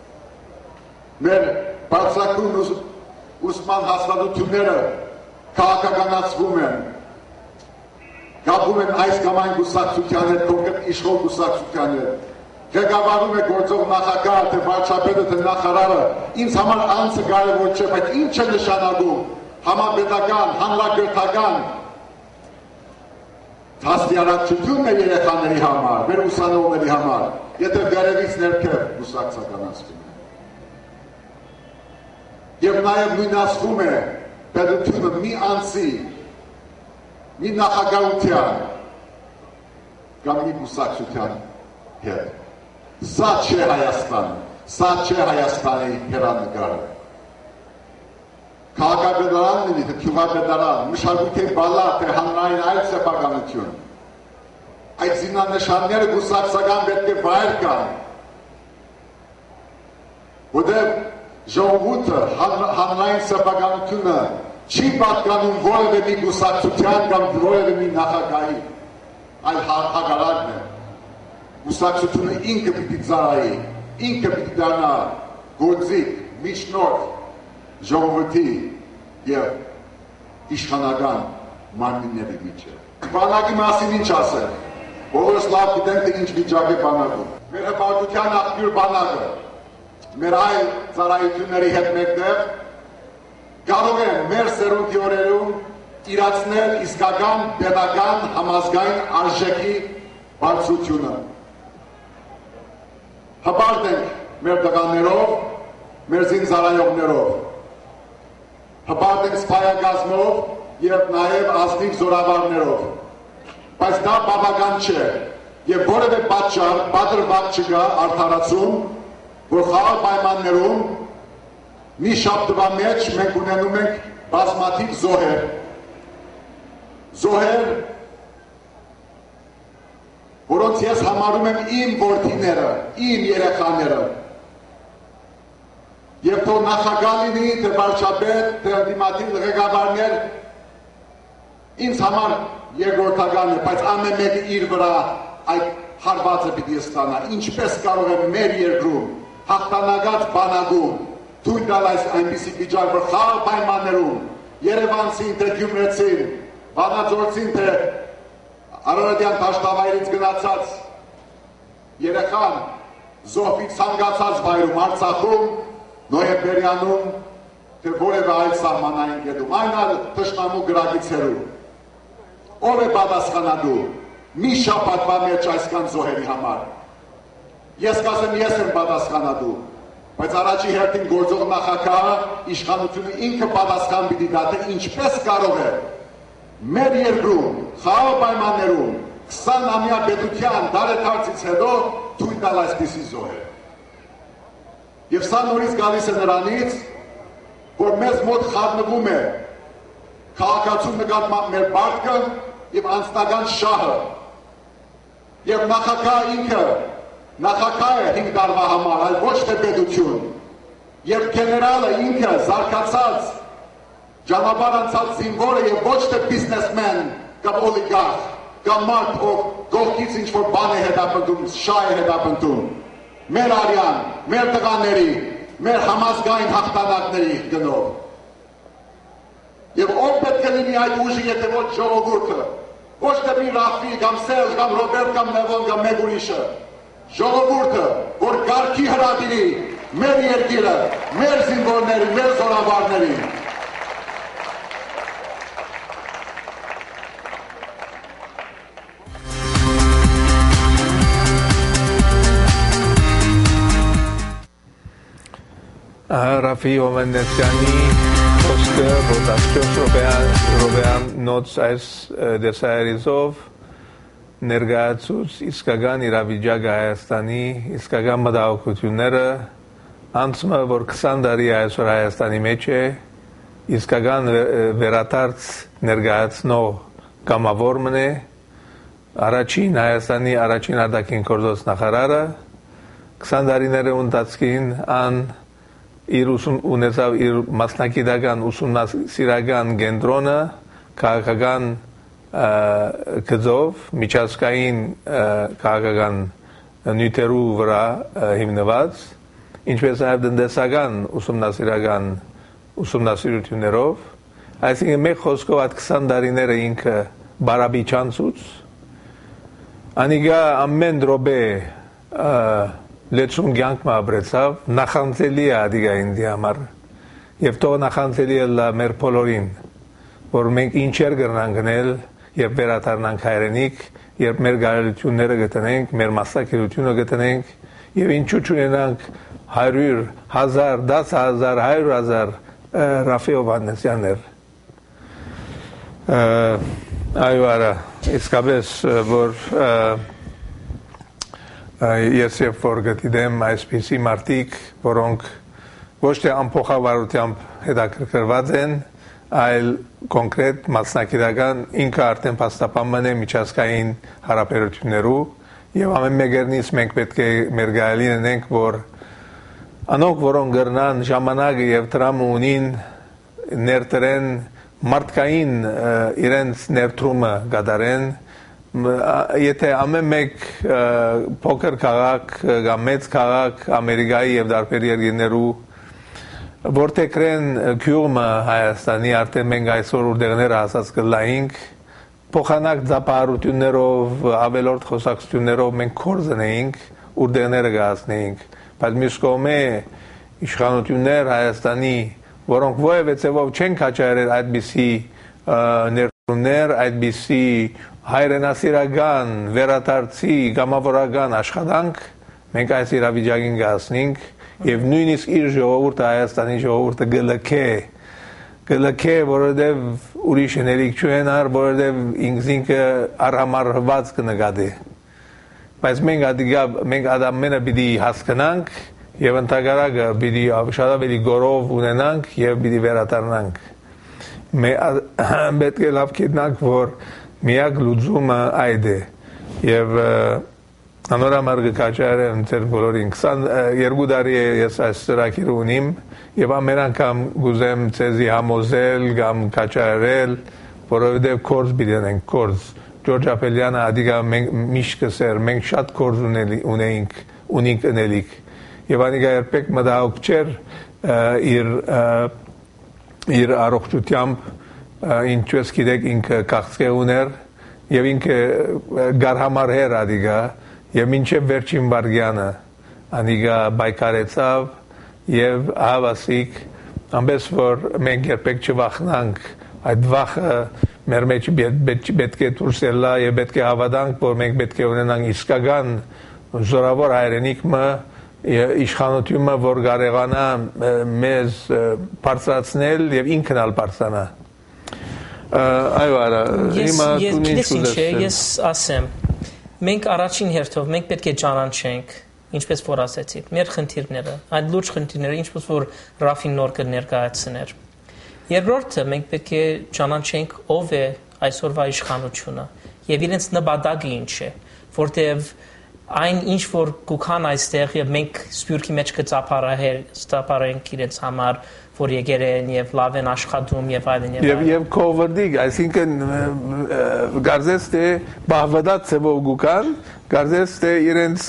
մեր բարձրագույն ուսման հաստատությունները քաղաքականացվում են, գաբում են այս կամ այն կուսակցության հետ, կոնկրետ իշխող կուսակցության հետ, ղեկավարում է գործող նախագահը, թե վարչապետը, թե նախարարը, ինձ համար անձը կարևոր չէ, բայց ինչ է նշանակում համապետական, հանրակրթական դաստիարակչությունն է երեխաների համար, մեր ուսանողների համար, եթե վերևից ներքև կուսակցականացվում է։ Եվ նաև նույնացվում է պետությունը մի անձի, մի նախագահության կամ մի կուսակցության հետ։ Սա չէ Հայաստանը, սա չէ Հայաստանի հեռանկարը։ Քաղաքապետարան լինի, թե գյուղապետարան, մշակույթի բալա, թե հանրային այլ սեփականություն։ Այդ զինանշանները կուսակցական պետք է վայր կան, որտեղ ժողովուրդը հանրային սեփականությունը չի պատկանում որևէ մի կուսակցության կամ որևէ մի նախագահի, այլ հակառակն է։ Կուսակցությունը ինքը պիտի ծառայի, ինքը պիտի դառնա գործիք, միջնորդ ժողովրդի եւ իշխանական մարմինների միջև։ Բանակի մասին ինչ ասել։ Բոլորս լավ գիտենք, թե ինչ վիճակ է բանակում։ Մեր հպարտության աղբյուր բանակը մեր այլ ծառայությունների հետ մեկտեղ կարող են մեր սերունդի օրերում իրացնել իսկական պետական համազգային արժեքի բարձրությունը։ Հպարտ ենք մեր տղաներով, մեր զինծառայողներով, հպարտ ենք սպայակազմով եւ նաեւ ազնիվ զորավարներով, բայց դա բավական չէ եւ որևէ պատճառ, պատրվակ չկա արդարացում, որ խաղաղ պայմաններում մի շաբթվա մեջ մենք ունենում ենք բազմաթիվ զոհեր, զոհեր, որոնց ես համարում եմ իմ որդիները, իմ երեխաները, Եվ թող նախագահ լինի, թե վարչապետ, թե ընդդիմադիր ղեկավարներ, ինձ համար երկրորդական է, բայց ամեն մեկը իր վրա այդ հարվածը պիտի ստանա, ինչպես կարող է մեր երկրում հաղթանակած բանակում թույլ տալ այս այնպիսի վիճակ, որ խաղաղ պայմաններում երևանցին, թե գյումրեցին, վանաձորցին, թե Արարատյան դաշտավայրից գնացած երեխան զոհվից ցանկացած վայրում, Արցախում, Նոյեմբերյանում, թե որևէ այլ սահմանային կետում, այն այլ թշնամու գրագից հեռու, ով է պատասխանատու մի շաբաթվա մեջ այսքան զոհերի համար։ Ես կասեմ, ես եմ պատասխանատու, բայց առաջի հերթին գործող նախագահը իշխանությունը ինքը պատասխան պիտի տա, թե ինչպես կարող է մեր երկրում, խաղաղ պայմաններում, քսան-ամյա պետության դարեթարցից հետո թույլ տալ այսպիսի զոհեր։ Եվ սա նորից գալիս է նրանից, որ մեզ մոտ խառնվում է քաղաքացու նկատմամբ մեր պարտքը եւ անձնական շահը։ Եվ նախագահը ինքը նախագահ է հինգ տարվա համար, այլ ոչ թե պետություն։ Եվ գեներալը ինքը զարգացած ճանապարհ անցած զինվորը եւ ոչ թե բիզնեսմեն կամ օլիգարխ կամ մարդ, ով կողքից ինչ-որ բան է հետապնդում, շահ է հետապնդում, մեր արյան, մեր տղաների, մեր համազգային հաղթանակների գնով։ Եվ ով պետք է լինի այդ ուժը, եթե ոչ ժողովուրդը, ոչ թե մի Ռաֆի կամ Սերժ կամ Ռոբերտ կամ Լևոն կամ մեկ ուրիշը, ժողովուրդը, որ կարգի հրադիրի մեր երկիրը, մեր զինվորների, մեր զորավարներին։ Ռաֆի Հովհաննիսյանի խոսքը ոտաշրջող Ռոբեանոց այս դեսայրիզով ներկայացուց իսկական իրավիճակը Հայաստանի, իսկական մտահոգությունները, անցումը, որ քսան տարի այսօր Հայաստանի մեջ է, իսկական վերադարձ ներկայացնող կամավորն է, առաջին Հայաստանի առաջին արտաքին գործոս նախարարը, քսան տարիների ընթացքին ան իր ունեցավ իր մասնակիտական ուսումնասիրական կենտրոնը քաղաքական գծով միջազգային քաղաքական նյութերու վրա հիմնված, ինչպես նաև տնտեսական ուսումնասիրական ուսումնասիրություններով, այսինքն մեկ խոսքով այդ քսան տարիները ինքը բարաբի չանցուց, անիգա ամեն րոպե լեցուն կյանք մաբրեցավ, նախանձելի է ադիգա ինձի համար, և թող նախանձելի է լա մեր բոլորին, որ մենք ինչեր կրնանք գնել, երբ վերադառնանք հայրենիք, երբ մեր գարելությունները գտնենք, մեր մասնակցությունը գտնենք, և ինչու չունենանք հարյուր հազար, դաս հազար, հարյուր հազար Ռաֆի Հովհաննիսյաններ։ Այո, արա, իսկապես, որ ես երբ որ գտիդեմ այսպիսի մարդիկ, որոնք ոչ թե ամփոխավարությամբ հետաքրքրված են, այլ կոնկրետ մասնակիտական ինքը արդեն փաստաբանման է միջազգային հարաբերություններու, եւ ամեն մեկերնից մենք պետք է մեր գայլին ունենք, որ անոնք, որոնք գրնան ժամանակը եւ տրամը ունին ներդրեն մարդկային իրենց ներդրումը կատարեն, եթե ամեն մեկ փոքր քաղաք կամ մեծ քաղաք Ամերիկայի եւ դարբեր երկրներու որտեղեն գյուղը Հայաստանի արդեն մենք այսօր ուրդեղները հասած կլայինք փոխանակ ծափարություններով ավելորդ խոսակցություններով մենք կորզնեինք ուրդեղները գացնեինք բայց մյուս կողմէ իշխանություններ Հայաստանի որոնք ովևէ ցեվով չեն կաչարել այդպիսի ներդրումներ այդպիսի հայրենասիրական, վերադարձի, գամավորական աշխատանք մենք այս իրավիճակին կհասնենք եւ նույնիսկ իր ժողովուրդը Հայաստանի ժողովուրդը գլքե գլքե որովհետեւ ուրիշ ներիկ չունենար որովհետեւ ինքնինքը արհամարհված կնկատի բայց մենք ադիգա մենք ադամենը պիտի հասկանանք եւ ընդհանրակը պիտի շատ ավելի գորով ունենանք եւ պիտի վերադառնանք մենք պետք է լավ գիտնանք որ միակ լուծումը այդ է եւ անորամար գկաճարեն ձեր բոլորին քսաներկու տարի է ես այս ծրագիրը ունիմ եւ ամեն անգամ գուզեմ ցեզի համոզել կամ կաճարել որովհետեւ կորզ բիդենենք կորզ Ջորջ Ապելյանը ադիգա միշտ կսեր մենք շատ կորզ ունեինք ունենք ընելիք եւ անիգա երբեք մտահոգ չէր իր իր առողջությամբ ինչպես գիտեք ինքը քաղցկե ուներ եւ ինքը գարհամար էր ադիգա եւ մինչեւ վերջին վարգյանը անիգա բայկարեցավ եւ հավասիկ ամբես որ մենք երբեք չվախնանք այդ վախը մեր մեջ պետք է դուրսելա եւ պետք է հավատանք որ մենք պետք է ունենանք իսկական զորավոր հայրենիքը իշխանությունը որ կարողանա մեզ բարձրացնել եւ ինքն ալ բարձրանա այո արա հիմա դու ինչ ուզես ես ասեմ մենք առաջին հերթով մենք պետք է ճանաչենք ինչպես որ ասացիք մեր խնդիրները այդ լուրջ խնդիրները ինչպես որ Ռաֆին նոր կներկայացներ երկրորդը մենք պետք է ճանաչենք ով է այսօրվա իշխանությունը եւ իրենց նպատակը ինչ է որտեւ այն ինչ որ կուքան այստեղ եւ մենք սպյուրքի մեջ կծափարենք իրենց համար որ եկել են եւ լավ են աշխատում եւ այլն եւ այլն եւ կովերդիկ այսինքն գարձես թե բավադած ծավալ գուքան գարձես թե իրենց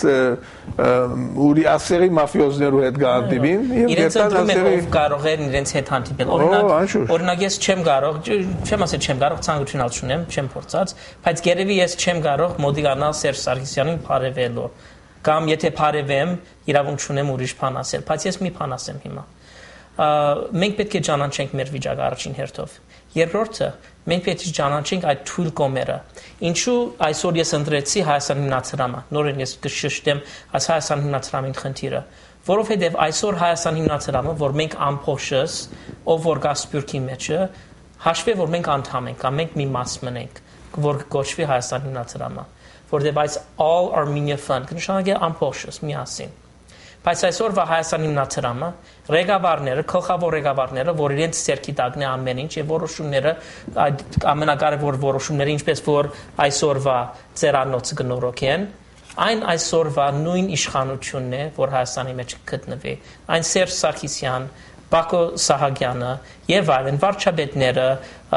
ուրի ասերի մաֆիոզներու հետ գանտիվին եւ իրենց ով կարող են իրենց հետ հանդիպել օրինակ օրինակ ես չեմ կարող չեմ ասել չեմ կարող ցանկություն չունեմ չեմ փորձած բայց գերեւի ես չեմ կարող մոդիգանալ Սերժ Սարգսյանին բարևելու կամ եթե բարևեմ իրավունք չունեմ ուրիշ բան ասել բայց ես մի բան ասեմ հիմա մենք պետք է ճանաչենք մեր վիճակը առաջին հերթով երկրորդը մենք պետք է ճանաչենք այդ թույլ կողմերը ինչու այսօր ես ընտրեցի Հայաստան հիմնադրամը նորեն ես կշշտեմ այս Հայաստան հիմնադրամին խնդիրը որովհետև այսօր Հայաստան հիմնադրամը որ մենք ամփոփշս ով որ գա սպյուրքի մեջը հաշվի որ մենք անդամ ենք կամ մենք մի մաս մնենք որ կոչվի Հայաստան հիմնադրամը որտեղ այս All Armenia Fund կնշանակի ամփոփշս միասին բայց այսօրվա Հայաստան հիմնադրամը ղեկավարները, գլխավոր ղեկավարները, որ իրենց ցերքի տակն է ամեն ինչ եւ որոշումները այդ ամենակարևոր որոշումները ինչպես որ այսօրվա ծերանոցը գնորոքեն, այն այսօրվա նույն իշխանությունն է, որ Հայաստանի մեջ գտնվի։ Այն Սերժ Սարգսյան, Բակո Սահակյանը եւ այլն վարչապետները,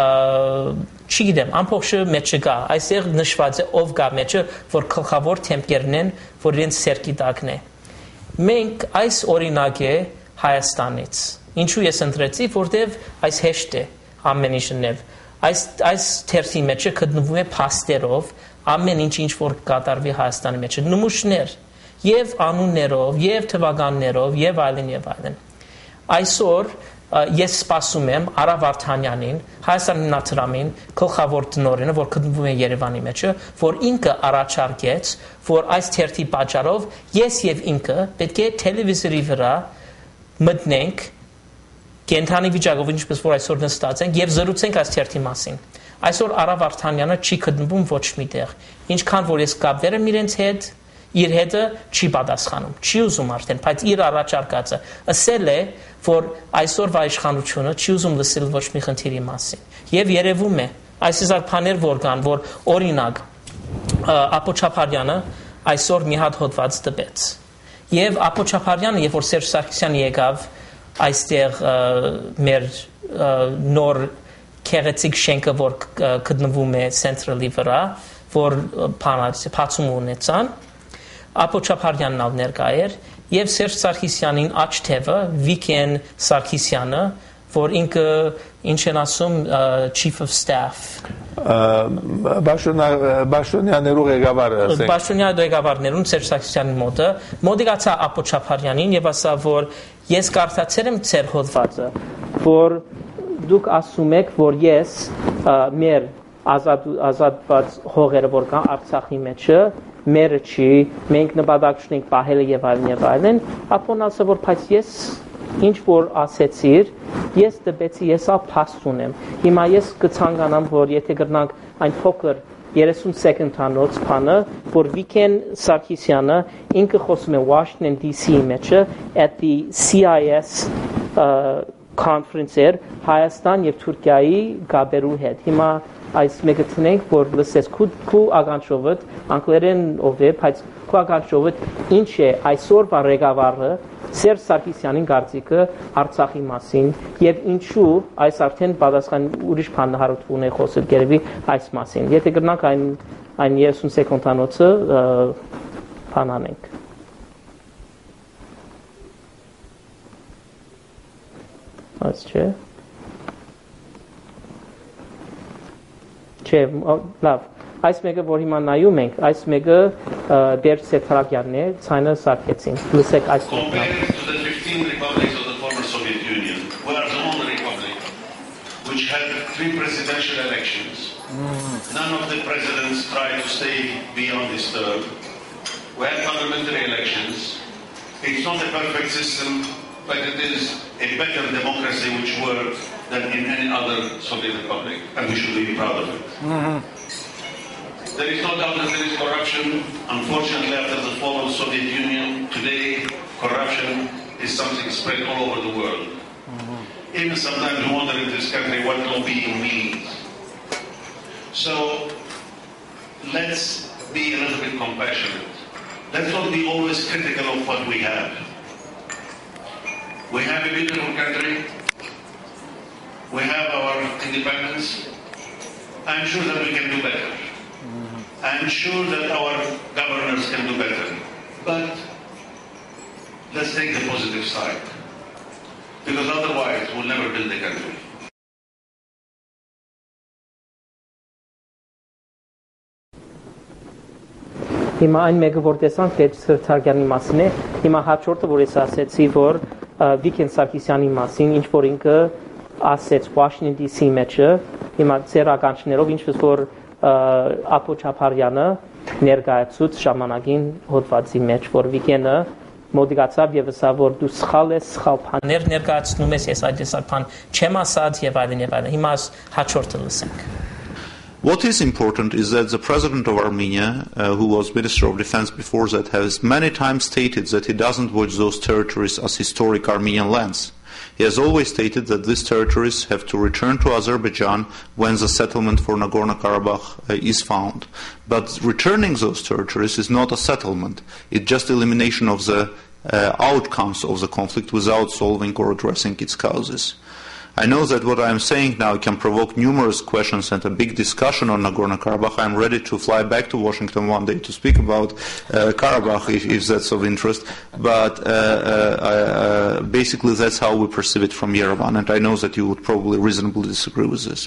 չգիտեմ, ամբողջը մեջը գա, այսեղ նշված է ով գա մեջը, որ գլխավոր թեմպերն են, որ իրենց ցերքի տակն է։ Մենք այս օրինակ է Հայաստանից ինչու ես ընտրեցի որտեվ այս հեշտ է ամեն ինչն այս այս թերթի մեջ գտնվում է փաստերով ամեն ինչ ինչ որ կատարվի Հայաստանի մեջ նմուշներ եւ անուններով եւ թվականներով եւ այլն եւ այլն այսօր ես սպասում եմ Արա Վարդանյանին Հայաստանի հիմնադրամին գլխավոր տնօրենը որ գտնվում է Երևանի մեջ որ ինքը առաջարկեց որ այս թերթի պատճառով ես եւ ինքը պետք է տելևիզորի վրա մտնենք կենթանի վիճակով ինչպես որ այսօր նստած ենք եւ զրուցենք այս թերթի մասին այսօր Արա Վարդանյանը չի գտնվում ոչ միտեղ ինչքան որ ես կապվել եմ իրենց հետ իր հետը չի պատասխանում չի ուզում արդեն բայց իր առաջարկածը ասել է որ այսօրվա իշխանությունը չի ուզում լսել ոչ մի խնդիրի մասին եւ երևում է այսօր բաներ որ կան որ օրինակ Ապո Չապարյանը այսօր մի հատ հոդված տպեց եւ Ապո Չապարյանը երբ որ Սերժ Սարգսյանը եկավ այստեղ մեր նոր քեղեցիկ շենքը որ գտնվում է Central-ի վրա որ բացում ունեցան Ապո Չապարյանն ալ ներկա էր եւ Սերժ Սարգսյանին աչ թևը Վիկեն Սարգսյանը որ ինքը ինչ են ասում chief of staff Բաշտոնյաներու ղեկավարը ասենք Բաշտոնյա ղեկավարներուն Սերժ Սարգսյանի մոտը մոդիգացա Ապո Չապարյանին եւ ասա որ ես կարդացել եմ ծեր հոդվածը որ դուք ասում եք որ ես մեր ազատ ազատված հողերը որ կան Արցախի մեջը մերը չի մենք նպատակ ունենք պահելը եւ այլն եւ այլն ապոն ասա որ բայց ես ինչ որ ասեցիր ես դեպեցի ես ա փաստ ունեմ հիմա ես կցանկանամ որ եթե գրնանք այն փոքր երեսուն սեկնդանոց բանը որ Վիկեն Սարգսյանը ինքը խոսում է Washington D C-ի մեջ at the C I S uh, conference-եր Հայաստան եւ Թուրքիայի գաբերու հետ։ Հիմա այս մեկը ցնենք, որ լսես քու ականջովը անգլերեն ով է, բայց քու ականջովը ինչ է այսօրվա ղեկավարը Սերժ Սարգսյանին կարծիքը Արցախի մասին եւ ինչու այս արդեն պատասխան ուրիշ բան հարուցվում է խոսել գերեւի այս մասին։ Եթե գտնանք այն այն երեսուն սեկունդանոցը բանանենք։ Այս չէ։ Չէ, լավ։ Այս մեկը որ հիմա նայում ենք, այս մեկը Բերջ Սեփարակյանն է, ցայնը սարքեցին։ Լսեք այս մեկը։ Which had three presidential elections. Mm. None of the presidents tried to stay beyond this term. We had parliamentary elections. It's not a perfect system, but it is a better democracy which works than in any other Soviet republic, and we should be proud of it. Mm-hmm. There is no doubt that there is corruption. Unfortunately, after the fall of the Soviet Union, today corruption is something spread all over the world. Mm-hmm. Even sometimes we wonder in this country what lobbying means. So let's be a little bit compassionate. Let's not be always critical of what we have. We have a beautiful country. We have our independence. I'm sure that we can do better. I'm sure that our governors can do better. But let's take the positive side. Because otherwise we'll never build a country. Հիմա այն մեկը որ տեսանք Տեր Սարգսյանի մասին է, հիմա հաջորդը որ ես ասեցի որ Վիկեն Սարգսյանի մասին ինչ որ ինքը ասեց Washington D C մեջը, հիմա ծեր ականջներով ինչպես որ Ապո Չապարյանը ներկայացուց ժամանակին հոդվածի մեջ որ Վիկենը մոդիկացավ եւ ասա որ դու սխալ ես, սխալ բաներ ներկայացնում ես, ես այդ տեսակ բան չեմ ասած եւ այլն եւ այլն։ Հիմա հաջորդը լսենք։ What is important is that the president of Armenia, uh, who was Minister of Defense before that, has many times stated that he doesn't watch those territories as historic Armenian lands. He has always stated that these territories have to return to Azerbaijan when the settlement for Nagorno-Karabakh uh, is found. But returning those territories is not a settlement. It's just elimination of the uh, outcomes of the conflict without solving or addressing its causes. I know that what I am saying now can provoke numerous questions and a big discussion on Nagorno-Karabakh. I am ready to fly back to Washington one day to speak about uh, Karabakh if, if that's of interest. But uh, uh, uh, basically that's how we perceive it from Yerevan, and I know that you would probably reasonably disagree with this.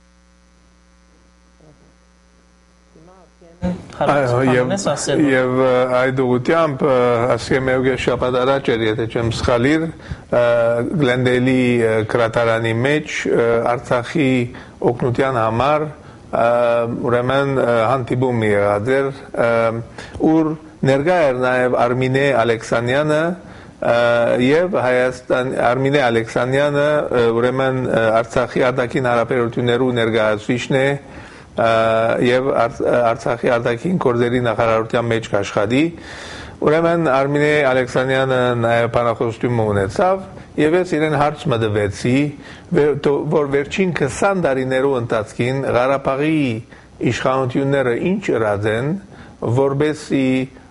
Եվ այդ ուղղությամբ ասեմ եկե շաբաթ առաջ էր եթե չեմ սխալիր Գլենդեյլի կրատարանի մեջ Արցախի օգնության համար ուրեմն հանդիպում եղած էր ուր ներկա էր նաև Արմինե Ալեքսանյանը եւ Հայաստան Արմինե Ալեքսանյանը ուրեմն Արցախի արտաքին հարաբերություններու ներկայացուցիչն է եւ Արցախի արտաքին գործերի նախարարության մեջ աշխատի ուրեմն Արմինե Ալեքսանյանը նաեւ բանախոսություն ունեցավ եւ ես իրեն հարց մտվեցի որ վերջին քսան տարիներու ընթացքին Ղարաբաղի իշխանությունները ինչ ըրած են որբեսի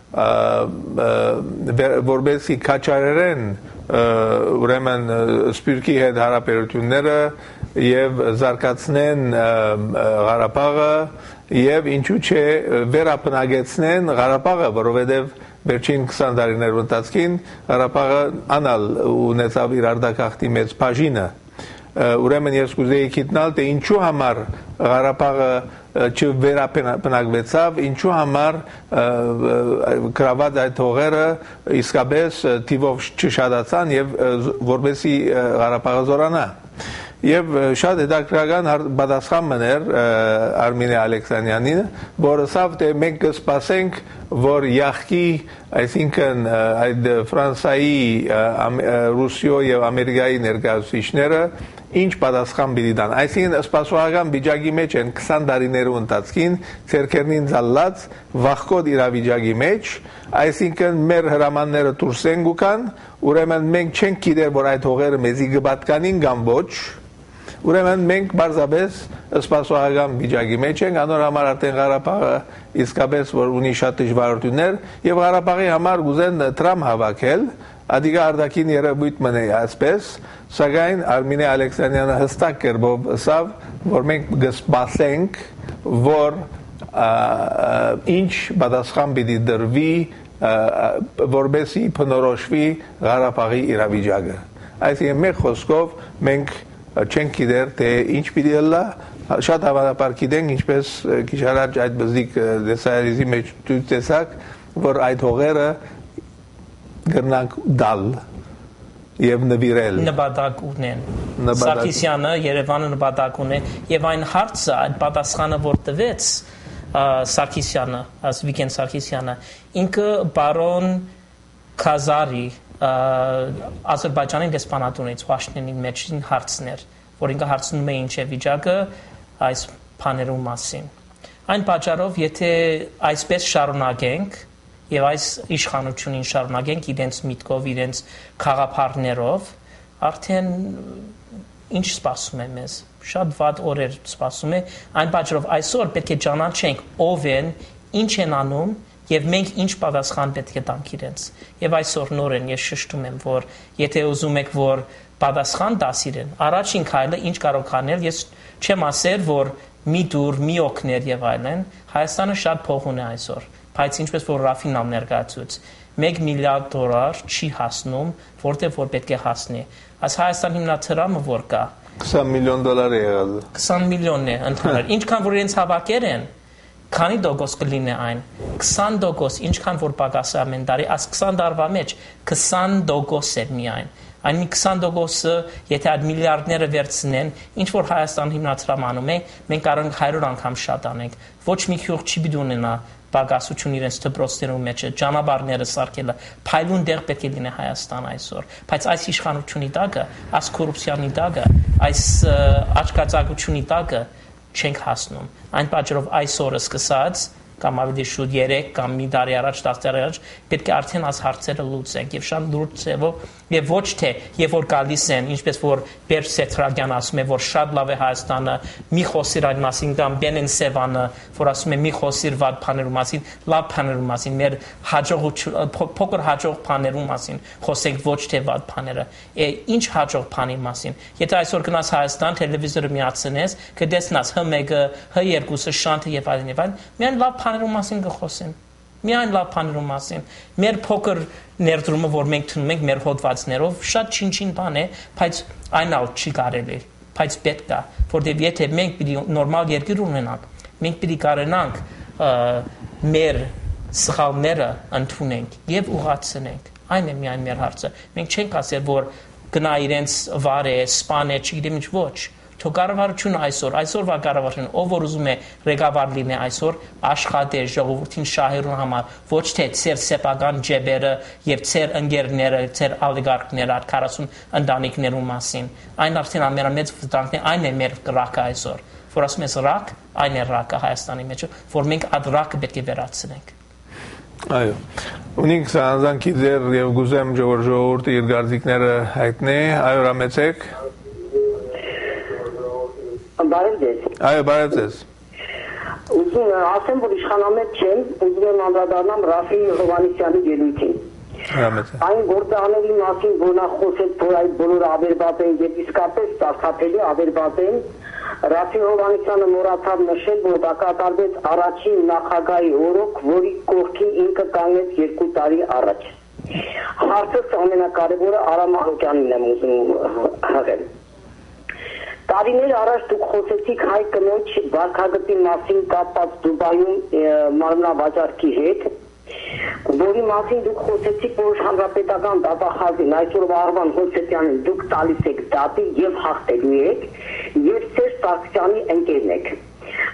որբեսի քաչարերեն ուրեմն սպիրկի հետ հարաբերությունները եւ զարգացնեն Ղարաբաղը եւ ինչու՞ չէ վերապնագեցնեն Ղարաբաղը, որովհետեւ վերջին քսան տարիներու ընթացքին Ղարաբաղը անալ ունեցավ իր արտագաղթի մեծ բաժինը։ Ուրեմն ես կուզեի գիտնալ թե ինչու համար Ղարաբաղը չվերապնագվեցավ, ինչու համար գրաված այդ հողերը իսկապես թիվով չշատացան եւ որպեսզի Ղարաբաղը զորանա։ Եվ շատ հետաքրքրական պատասխան մներ Արմինե Ալեքսանյանին, որ ասավ թե մենք կսպասենք, որ յախքի Այսինքն այդ Ֆրանսիայի, Ռուսիոյի եւ Ամերիկայի ներկայացուցիչները ինչ պատասխան պիտի տան։ Այսինքն սպասողական վիճակի մեջ են քսան տարիներու ընթացքին ցերկերնին ցալած վախկոտ իրավիճակի մեջ, այսինքն մեր հրամանները դուրս են գուքան, ուրեմն մենք չենք գիտեր, որ այդ հողերը մեզի կպատկանին կամ ոչ, ուրեմն մենք բարձաբես սպասողական վիճակի մեջ ենք, անոր համար արդեն Ղարաբաղը իսկապես որ ունի շատ դժվարություններ եւ Ղարաբաղի համար գուզեն Տրամփ հավաքել, ադիգա արդակին երևույթ մնե այսպես, սակայն Արմինե Ալեքսանյանը հստակ կերպով ասավ, որ մենք կսպասենք, որ ինչ պատասխան պիտի դրվի, որբեսի փնորոշվի Ղարաբաղի իրավիճակը։ Այսինքն մեկ խոսքով մենք չենք գիտեր, թե ինչ պիտի ըլլա, շատ հավանաբար գիտենք, ինչպես քիչ առաջ այդ բզիկ դեսայրիզի մեջ դուք տեսաք, որ այդ հողերը գրնանք դալ եւ նվիրել։ Նպատակ ունեն։ Սարգսյանը Երևանը նպատակ ունի եւ այն հարցը, այդ պատասխանը որ տվեց Սարգսյանը, as Վիգեն Սարգսյանը, ինքը բարոն Քազարի Ադրբեջանի դեսպանատունից Վաշինգտոնի մեջ հարցներ, որ ինքը հարցնում է ինչ է վիճակը այս բաներու մասին։ Այն պատճառով, եթե այսպես շարունակենք եւ այս իշխանությունին շարունակենք իրենց միտքով, իրենց խաղապարներով, արդեն ինչ սպասում է մեզ։ Շատ վատ օրեր սպասում է, այն պատճառով այսօր պետք է ճանաչենք ով են, ինչ են անում եւ մենք ինչ պատասխան պետք է տանք իրենց։ Եվ այսօր նորեն ես շեշտում եմ, որ եթե ուզում եք, որ պատասխան տաս իրեն, առաջին քայլը ինչ կարող անել, ես չեմ ասել, որ մի դուր, մի օգներ եւ այլն, Հայաստանը շատ փող ունի այսօր, բայց ինչպես որ Ռաֆինան ներկայացուց, մեկ միլիարդ դոլար չի հասնում, որտեղ որ պետք է հասնի։ Այս Հայաստան հիմնադրամը որ կա քսան միլիոն դոլար է եղել։ քսան միլիոնն է ընդհանուր։ Ինչքան որ իրենց հավաքեր են, քանի տոկոս կլինի այն, քսան տոկոս, ինչքան որ պակաս է ամեն տարի, այս քսան տարվա մեջ քսան տոկոս է միայն։ Այն մի քսան տոկոսը, եթե այդ միլիարդները վերցնեն, ինչ որ Հայաստան հիմնադրամ անում է, մենք կարող ենք հարյուր անգամ շատ անենք։ Ոչ մի գյուղ չի պիտի ունենա պակասություն իրենց դպրոցներու մեջ, ճանապարհները սարքելը, փայլուն դեղ պետք է լինի Հայաստան այսօր։ Բայց այս իշխանությունի տակը, այս կոռուպցիայի տակը, այս աչքածակությունի տակը չենք հասնում։ Այն պատճառով այսօրը սկսած կամ ավելի շուտ երեք կամ մի տարի առաջ, տասը տարի առաջ պետք է արդեն այս հարցերը լուծենք եւ շատ լուրջ ձևով եւ ոչ թե երբ որ գալիս են, ինչպես որ Բերջ Սեթրագյան ասում է, որ շատ լավ է Հայաստանը, մի խոսիր այդ մասին կամ Բենեն Սևանը, որ ասում է մի խոսիր վատ բաներու մասին, լավ բաներու մասին, մեր հաջողություն, փոքր հաջող բաներու մասին, խոսենք ոչ թե վատ բաները։ Ինչ հաջող բանի մասին։ Եթե այսօր գնաս Հայաստան, տելևիզորը միացնես, կտեսնաս Հ մեկը, Հ երկուսը, Շանթը եւ այլն եւ այլն, միայն լավ բաներու մասին կխոսեն։ Միայն լավ բաներու մասին։ Մեր փոքր ներդրումը, որ մենք թվում ենք մեր հոդվածներով, շատ չինչին բան է, բայց այն ալ չի կարելի, բայց պետք է, որտեղ եթե մենք պիտի նորմալ երկիր ունենանք, մենք պիտի կարենանք մեր սխալները ընդունենք եւ ուղղացնենք։ Այն է միայն մեր հարցը։ Մենք չենք ասել, որ գնա իրենց վարե, սպանե, չգիտեմ ինչ ոչ։ Թո կառավարությունը այսօր, այսօրվա կառավարությունը, ով որ ուզում է ղեկավար լինի այսօր, աշխատե ժողովրդին շահերուն համար, ոչ թե ծեր սեփական ջեբերը եւ ծեր ընկերները, ծեր ալիգարխները, այդ քառասուն ընտանիքներու մասին։ Այն արդեն ամենամեծ վտանգն է, այն է մեր ռակը այսօր, որ ասում ես ռակ, այն է ռակը Հայաստանի մեջ, որ մենք այդ ռակը պետք է վերացնենք։ Այո։ Ունենք սանձանքի ձեր եւ գուզեմ ժողովրդի իր գարզիկները հայտնի, այո, ռամեցեք։ Բարև ձեզ։ Այո, բարև ձեզ։ Ուզում եմ ասեմ, որ իշխանամետ չեմ, ուզում եմ անդրադառնամ Ռաֆի Հովհաննիսյանի ելույթին։ Այն գործարանների մասին, որ նա խոսեց, որ այդ բոլորը ավերված են եւ իսկապես ծառայելի ավերված են, Ռաֆի Հովհաննիսյանը մոռացավ նշել, որ դա կատարվեց առաջին նախագահի օրոք, որի կողքին ինքը կանգնեց երկու տարի առաջ։ Հարցս ամենակարևորը Արամ Ահոկյանին եմ ուզում հղել։ Տարիներ առաջ դուք խոսեցիք հայ կնոջ վարքագծի մասին կապված Դուբայում մարմնավաճառքի հետ, որի մասին դուք խոսեցիք, որ հանրապետական դատախազին այսօր Արման Հովսեփյանին դուք տալիս եք դատի եւ հաղթելու եք եւ Սերժ Սարգսյանի ընկերն եք։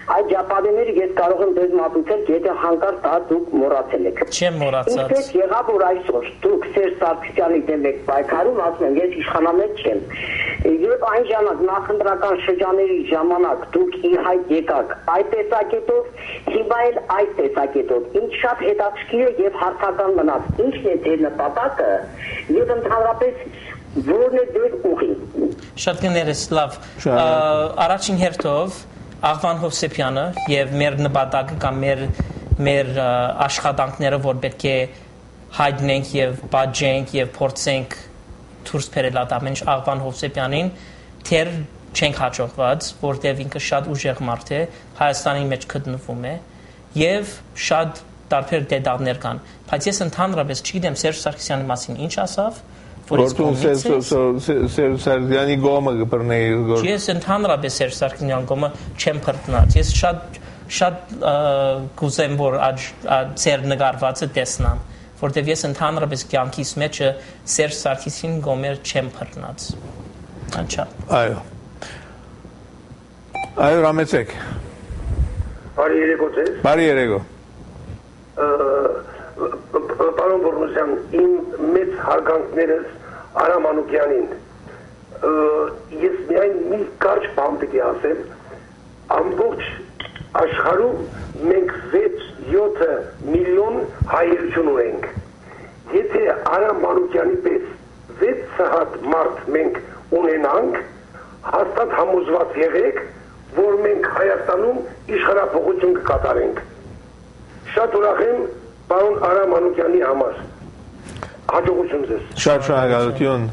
Այդ ճապարենները ես կարող եմ դες մատուցել, եթե հանկարծ դա դուք մոռացել եք։ Չեմ մոռացած։ Ինչպես եղավ որ այսօր դուք Սերժ Սարգսյանի դեմ եք պայքարում, ասում եմ, ես իշխանամետ չեմ։ Եվ այն ժամանակ նախընտրական շրջանների ժամանակ դուք ի հայտ եկաք այդ տեսակետով, հիմա էլ այդ տեսակետով։ Ինչ շատ հետաքրքիր է եւ հարցական մնաց։ Ինչն է ձեր նպատակը եւ ընդհանրապես որն է դեր ուղին։ Շատ կներես, լավ։ Առաջին հերթով Աղվան Հովսեփյանը եւ մեր նպատակը կամ մեր մեր աշխատանքները, որ պետք է հայտնենք եւ բաժենք եւ փորձենք դուրս բերել այդ ամեն ինչ Աղվան Հովսեփյանին, թեր չենք հաջողված, որտեղ ինքը շատ ուժեղ մարդ է, Հայաստանի մեջ գտնվում է եւ շատ տարբեր դետալներ կան, բայց ես ընդհանրապես չգիտեմ Սերժ Սարգսյանի մասին ինչ ասավ, Որտուն Սերժ Սարգսյանի գոմը կբռնեի գոր։ Ես ընդհանրապես Սերժ Սարգսյանի գոմը չեմ բռնած, ես շատ շատ կուզեմ որ ծեր նկարվածը տեսնամ, որտեղ ես ընդհանրապես կյանքիս մեջ Սերժ Սարգսյանի գոմեր չեմ բռնած։ Անչափ։ Այո։ Այո, Ռամեցեք։ Բարի երեկո ձեզ։ Բարի երեկո։ Պարոն Բորնոսյան, իմ մեծ հարգանքներս Արամ Մանուկյանին, ես միայն մի կարճ բան պիտի ասեմ, ամբողջ աշխարհում մենք վեց-յոթ միլիոն հայերություն ունենք, եթե Արամ Մանուկյանի պես վեց հատ մարդ մենք ունենանք, հաստատ համոզված եղեք, որ մենք Հայաստանում իշխանափոխություն կկատարենք։ Շատ ուրախ եմ պարոն Արամ Մանուկյանի համար։ Հաջողություն ձեզ։ Շատ շնորհակալություն։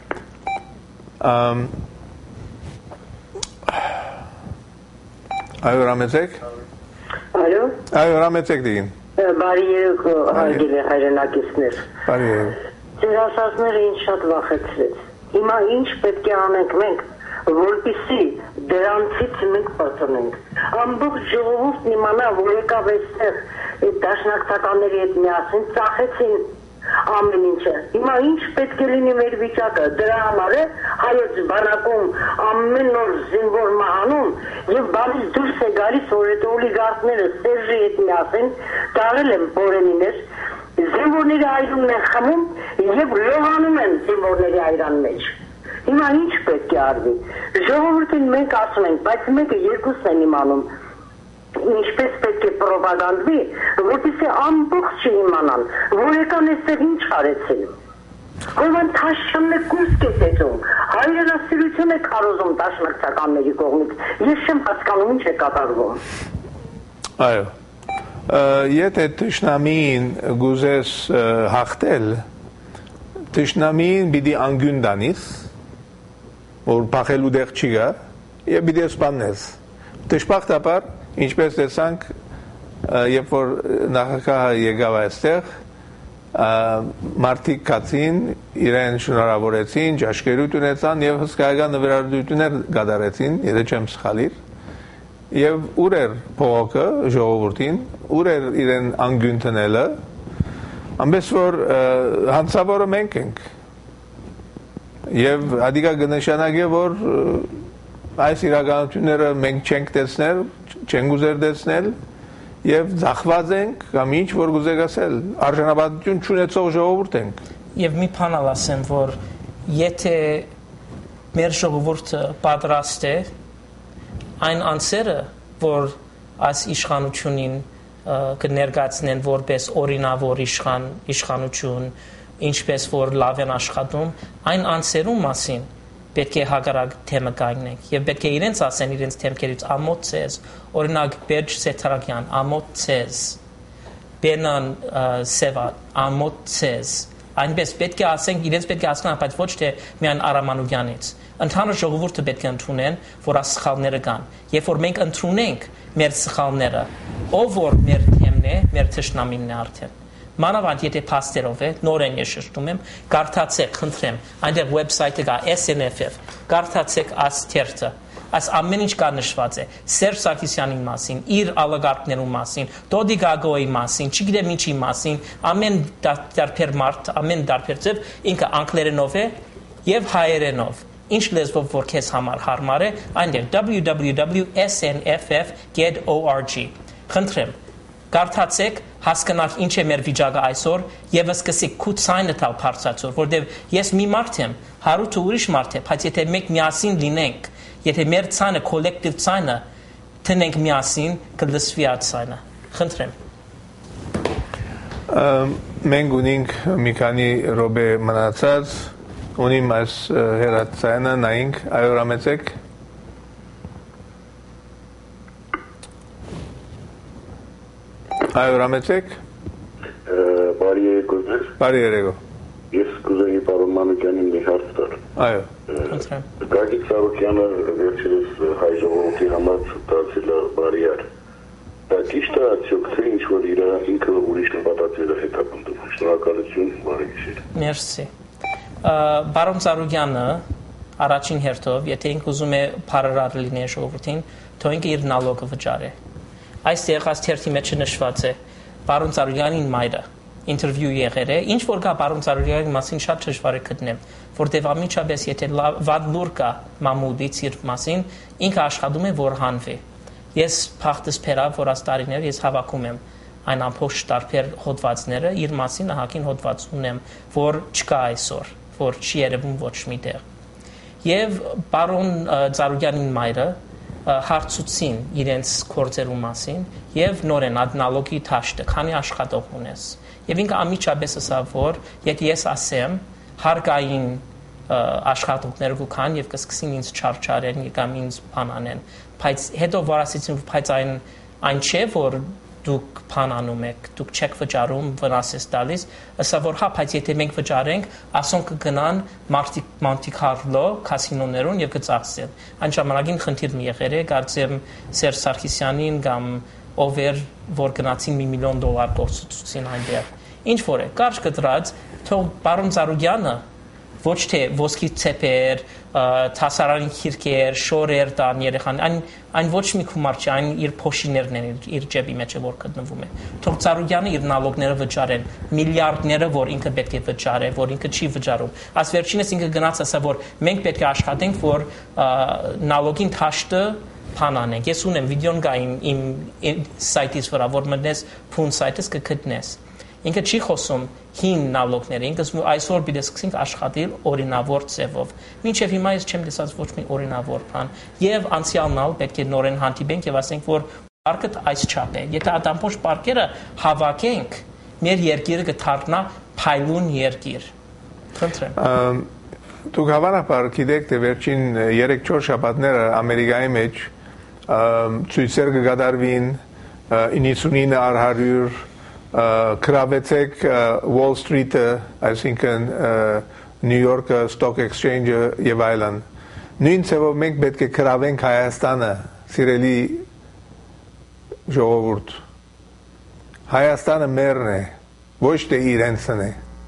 Այո, Ռամեցեք։ Այո։ Այո, Ռամեցեք դին։ Բարի երեկո, հարգելի հայրենակիցներ։ Բարի երեկո։ Ձեր ասածները ինձ շատ վախեցրեց։ Հիմա ինչ պետք է անենք մենք, որպեսզի դրանցից մենք բացանենք։ Ամբողջ ժողովուրդն իմանա, որ եկավ այստեղ այդ դաշնակցականների հետ միասին ծախեցին ամեն ինչը։ Հիմա ինչ պետք է լինի մեր վիճակը։ Դրա համար է հայոց բանակում ամեն օր զինվոր մահանում եւ բանից դուրս է գալիս, որ այդ օլիգարխները Սերժի հետ միասին տարել են բորենիներ, զինվորների այրումն են խմում եւ լողանում են զինվորների այրան մեջ։ Հիմա ինչ պետք է արվի։ Ժողովրդին մենք ասում ենք, բայց մեկը երկուսն են իմանում։ Ինչպես պետք է պրոպագանդվի, որպեսզի ամբողջ իմանան, որ եկան այստեղ ինչ արեցին։ Ովան թաշչամն է կուսկ է տեսում, հայրենասիրություն է քարոզում դաշնակցականների կողմից։ Ես չեմ հասկանում ինչ է կատարվում։ Այո։ Եթե թշնամին գուզես հաղթել, թշնամին պիտի անգյուն դանիս, որ փախելու դեղ չի գա, եւ պիտի սպանես։ Դժբախտաբար, ինչպես տեսանք, երբ որ նախագահը եկավ այստեղ, մարդիկ կացին, իրեն շնորհավորեցին, ճաշկերույթ ունեցան եւ հսկայական նվիրատվություններ կատարեցին, եթե չեմ սխալիր, եւ ուր էր փողոքը ժողովրդին, ուր էր իրեն անգյուն տնելը, ամենս որ հանցավորը մենք ենք։ Եվ ադիկա կնշանակի, որ այս իրականությունները մենք չենք տեսնել, չենք ուզեր տեսնել եւ ձախված ենք կամ ինչ որ գուզեք ասել, արժանապատվություն չունեցող ժողովուրդ ենք։ Եվ մի բան ասեմ, որ եթե մեր ժողովուրդը պատրաստ է այն անձերը, որ այս իշխանությունին կներկայացնեն որպես օրինավոր իշխան, իշխանություն, ինչպես որ լավ են աշխատում, այն անձերու մասին պետք է հակառակ թեմը կայնենք եւ պետք է իրենց ասեն իրենց թեմքերից ամոթ ցեզ, օրինակ Բերջ Սեթարակյան, ամոթ ցեզ, Բենան Սևա, ամոթ ցեզ, այնպես պետք է ասենք իրենց պետք է ասեն, բայց ոչ թե միայն Արամ Մանուկյանից։ Ընդհանուր ժողովուրդը պետք է ընդունեն, որ այս սխալները կան։ Երբ որ մենք ընդունենք մեր սխալները, ով որ մեր թեմն է, մեր թշնամին է արդեն։ Մանավանդ եթե փաստերով է, նորեն ես շեշտում եմ, կարդացեք, խնդրեմ, այնտեղ վեբսայթը կա S N F F, կարդացեք այս թերթը, այս ամեն ինչ կա նշված է, Սերժ Սարգսյանի մասին, իր ալագարտներու մասին, Դոդի Գագոյի մասին, չգիտեմ ինչի մասին, ամեն դարբեր մարդ, ամեն դարբեր ձև ինքը անգլերենով է եւ հայերենով։ ինչ լեզվով որ քեզ համար հարմար է, այնտեղ w w w dot s n f f dot org։ Խնդրեմ, կարդացեք, հասկանաք ինչ է մեր վիճակը այսօր եւ սկսեք քուցայինը տալ բարձրացոր, որտեղ ես մի մարդ եմ, հարութը ուրիշ մարդ է, բայց եթե մենք միասին լինենք, եթե մեր ցանը կոլեկտիվ ցանը տնենք միասին, կլսվի այդ ցանը։ Խնդրեմ։ Մենք ունենք մի քանի րոպե մնացած, ունիմ այս հերացանը նայենք, այո, ռամեցեք։ Այո, ռամեցեք։ Բարի երեկո ձեզ։ Բարի երեկո։ Ես կուզեի պարոն Մանուկյանին մի հարց տալ։ Այո։ Գագիկ Սարոկյանը վերջերս հայ ժողովրդի համար ցտացել է բարիար։ Դա ճիշտ է, արդյոք թե ինչ որ իր ինքը ուրիշ նպատակներ է հետապնդում։ Շնորհակալություն, բարի գիշեր։ Մերսի։ Պարոն Սարոկյանը առաջին հերթով, եթե ինք ուզում է բարարար լինի ժողովրդին, թող ինքը իր նալոգը վճարի։ Այստեղ այս թերթի մեջ նշված է պարոն Սարոկյանին մայրը ինտերվյու եղել է, ինչ որ կա պարոն Սարոկյանի մասին շատ դժվար է գտնել, որտեղ ամիջապես եթե վատ լուր կա մամուլից իր մասին, ինքը աշխատում է որ հանվի։ Ես փախտս փերավ, որ այս տարիներ ես հավաքում եմ այն ամբողջ տարբեր հոդվածները, իր մասին ահագին հոդված ունեմ, որ չկա այսօր, որ չի երևում ոչ մի տեղ։ Եվ պարոն Սարոկյանին մայրը հարցուցին իրենց գործերու մասին եւ նորեն ադնալոգի թաշտը, քանի աշխատող ունես։ Եվ ինքը ամիջապես ասավ, որ եթե ես ասեմ հարկային աշխատողներ կան եւ կսկսին ինձ չարչարեն կամ ինձ բանանեն, բայց հետո որ ասեցին, բայց այն այն չէ, որ դուք բանանում եք, դուք չեք վճարում, վնաս ես տալիս, ասա որ հա, բայց եթե մենք վճարենք, ասոնք կգնան Monte Carlo կասինոներուն եւ կծախսեն։ Այն ժամանակին խնդիր մի եղել է, կարծեմ Սերժ Սարգսյանին կամ ով էր, որ գնացին մի միլիոն դոլար գործուցուցին այնտեղ։ Ինչ որ է, կարճ կտրած, թող պարոն Սարոկյանը ոչ թե ոսկի ցեպեր, թասարանի քիրքեր, շորեր տան երեխան, այն այն ոչ մի գումար չէ, այն իր փոշիներն են, իր ջեբի մեջ որ գտնվում է։ Թող Սարոկյանը իր նալոգները վճարեն, միլիարդները, որ ինքը պետք է վճարի, որ ինքը չի վճարում։ Այս վերջինս ինքը գնաց ասա, որ մենք պետք է աշխատենք, որ նալոգին թաշտը փանանենք։ Ես ունեմ վիդեոն կա իմ իմ սայթից վրա, որ մտնես փուն սայթից կգտնես։ Ինքը չի խոսում հին նալոգները, ինքը այսօր պիտի սկսենք աշխատել օրինավոր ձևով։ Մինչև հիմա ես չեմ տեսած ոչ մի օրինավոր բան։ Եվ անցյալնալ պետք է նորեն հանդիպենք եւ ասենք, որ պարկը այս չափ է։ Եթե այդ ամբողջ պարկերը հավաքենք, մեր երկիրը կդառնա փայլուն երկիր։ Խնդրեմ։ Դուք հավանաբար գիտեք, թե վերջին երեք-չորս շաբաթները Ամերիկայի մեջ ցույցեր կգադարվին իննսունինը առ հարյուր Կրավեցեք Wall Street-ը, այսինքն New York Stock Exchange-ը եւ այլն։ Նույն ձևով մենք պետք է կրավենք Հայաստանը, սիրելի ժողովուրդ։ Հայաստանը մերն է, ոչ թե իրենցն է։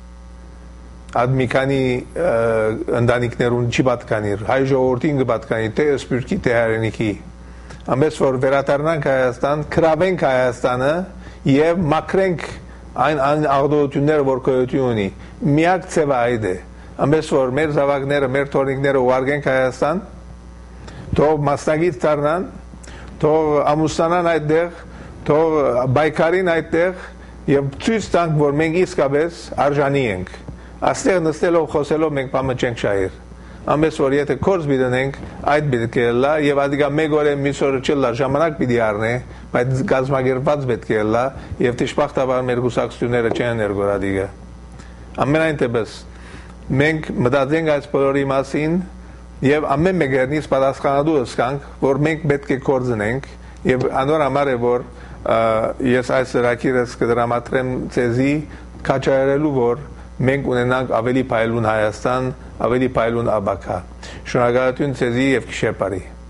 Այդ մի քանի ընտանիքներուն չի պատկանիր, հայ ժողովրդին կպատկանի, թե սպյուրքի, թե հայրենիքի։ Ամենից որ վերադառնանք Հայաստան, կրավենք Հայաստանը եւ մաքրենք այն այն աղդոտությունները, որ գոյություն ունի։ Միակ ձևը այդ է։ Ամենից որ մեր զավակները, մեր թորնիկները ուղարկենք Հայաստան, թող մասնագետ դառնան, թող ամուսնանան այդտեղ, թող բայկարին այդտեղ եւ ցույց տանք, որ մենք իսկապես արժանի ենք։ Աստեղ նստելով խոսելով մենք բամը չենք շահիր։ Ամենից որ եթե կորս բիդնենք, այդ պետք է լա եւ ադիգա մեկ օր մի սորը չլա ժամանակ պիտի առնե, բայց գազագերված պետք է լա եւ դժբախտաբար մեր գուսակցությունները չեն ներգրադիգա։ Ամենայն դեպս մենք մտածենք այս բոլորի մասին եւ ամեն մեկերնից պատասխանատու ըսկանք, որ մենք պետք է կորձնենք եւ անոր համար է որ ես այս ռակիրս կդրամատրեմ ցեզի կաչայրելու որ մենք ունենանք ավելի փայլուն Հայաստան, ավելի փայլուն Աբակա։ Շնորհակալություն ցեզի եւ գիշեր բարի։